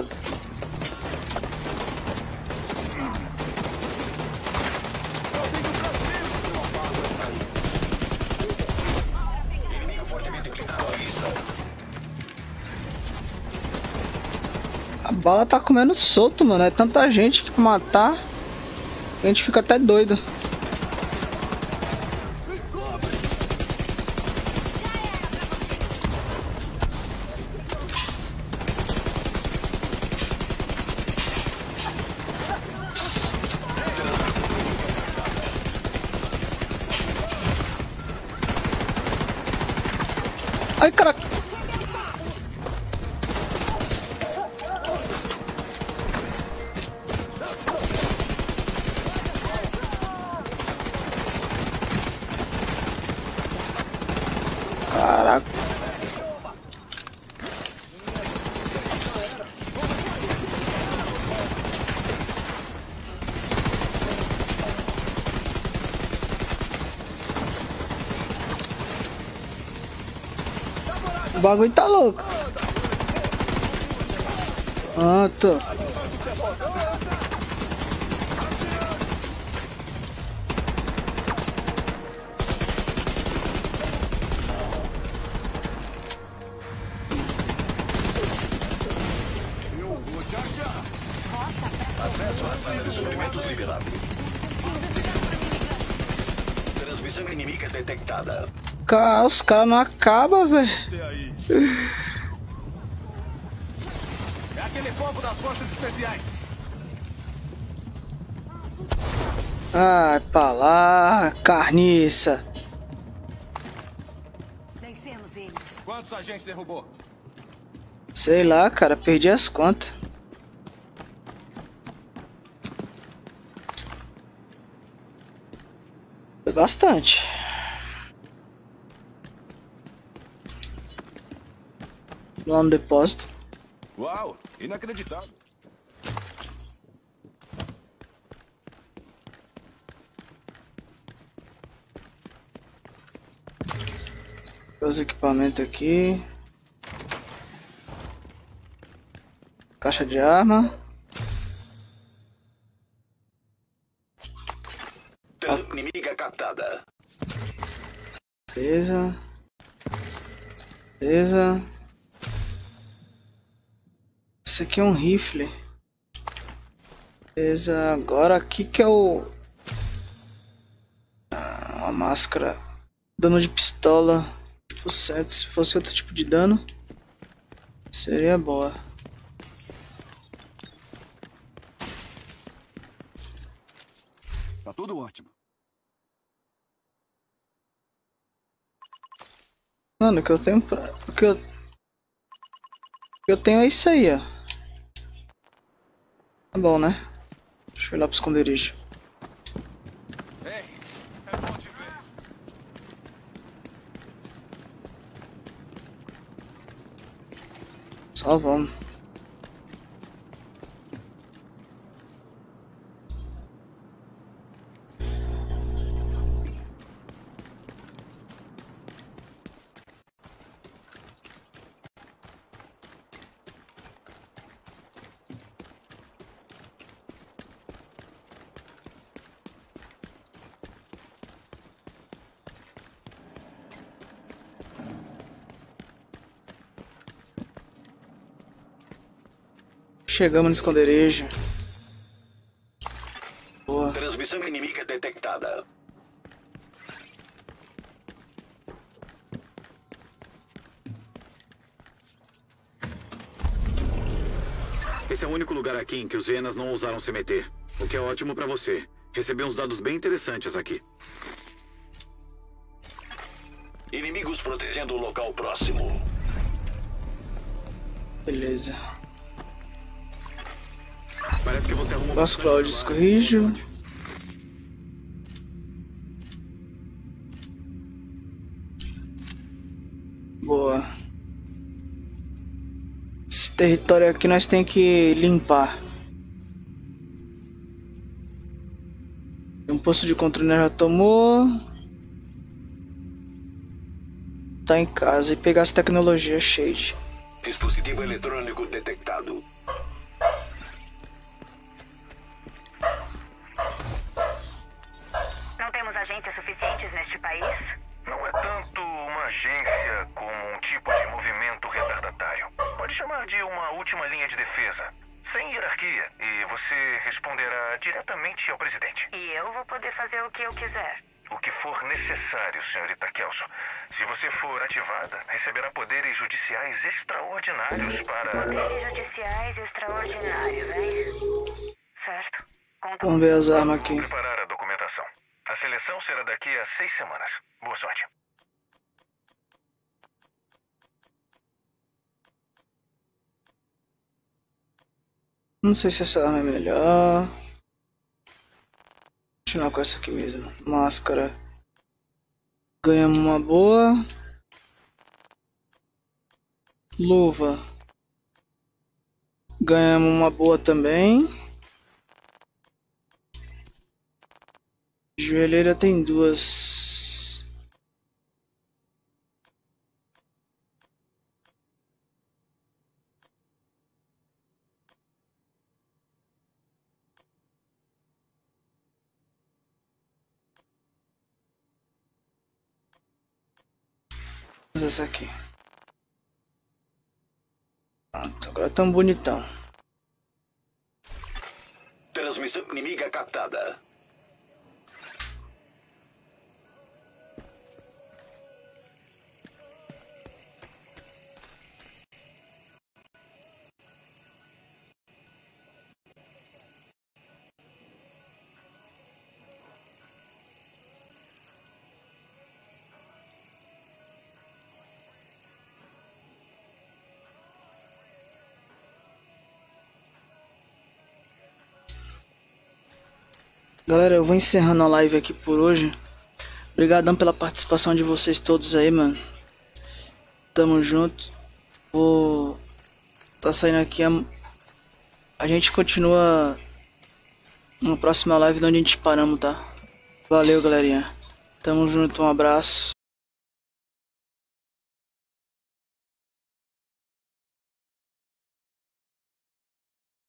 A bala tá comendo solto, mano. É tanta gente que matar, a gente fica até doido. Ai, caraca. Caraca. O bagulho tá louco. Ah, tô. Acesso à sala de suprimentos liberado. Transmissão inimiga detectada. Cara, os caras não acabam, velho. É aquele povo das forças especiais. Ai, pra lá, carniça. Vencemos eles. Quantos a gente derrubou? Sei lá, cara, perdi as contas. Foi bastante. Lá no depósito. Uau, inacreditável. Os equipamentos aqui. Caixa de arma. Inimiga captada. Beleza. Beleza. Esse aqui é um rifle. Beleza. Agora aqui que é o... uma máscara. Dano de pistola. Tipo 7. Se fosse outro tipo de dano, seria boa. Tá tudo ótimo. Mano, o que eu tenho pra... O que eu tenho é isso aí, ó. Tá bom, né? Deixa eu ir lá pro esconderijo. Ei, é bom te ver. Só vamos. Chegamos no esconderijo. Boa. Transmissão inimiga detectada. Esse é o único lugar aqui em que os hienas não ousaram se meter. O que é ótimo pra você. Recebi uns dados bem interessantes aqui. Inimigos protegendo o local próximo. Beleza. Parece que você arrumou... Vascular de escorrijo. Boa. Esse território aqui nós tem que limpar. Um posto de controle já tomou. Tá em casa e pegar as tecnologias Shade. Dispositivo eletrônico detectado. Não temos agentes suficientes neste país? Não é tanto uma agência como um tipo de movimento retardatário. Pode chamar de uma última linha de defesa. Sem hierarquia. E você responderá diretamente ao presidente. E eu vou poder fazer o que eu quiser. O que for necessário, senhorita Kelso. Se você for ativada, receberá poderes judiciais extraordinários para... Poderes judiciais extraordinários, hein? Certo. Vamos ver as armas aqui. Vou preparar a documentação. A seleção será daqui a 6 semanas. Boa sorte. Não sei se essa arma é melhor. Continuar com essa aqui mesmo. Máscara. Ganhamos uma boa. Luva. Ganhamos uma boa também. Joelheira tem duas. Essa aqui. Pronto, agora tão bonitão. Transmissão inimiga captada. Galera, eu vou encerrando a live aqui por hoje. Obrigadão pela participação de vocês todos aí, mano. Tamo junto. Vou... Tá saindo aqui. A gente continua na próxima live de onde a gente paramos, tá? Valeu, galerinha. Tamo junto, um abraço.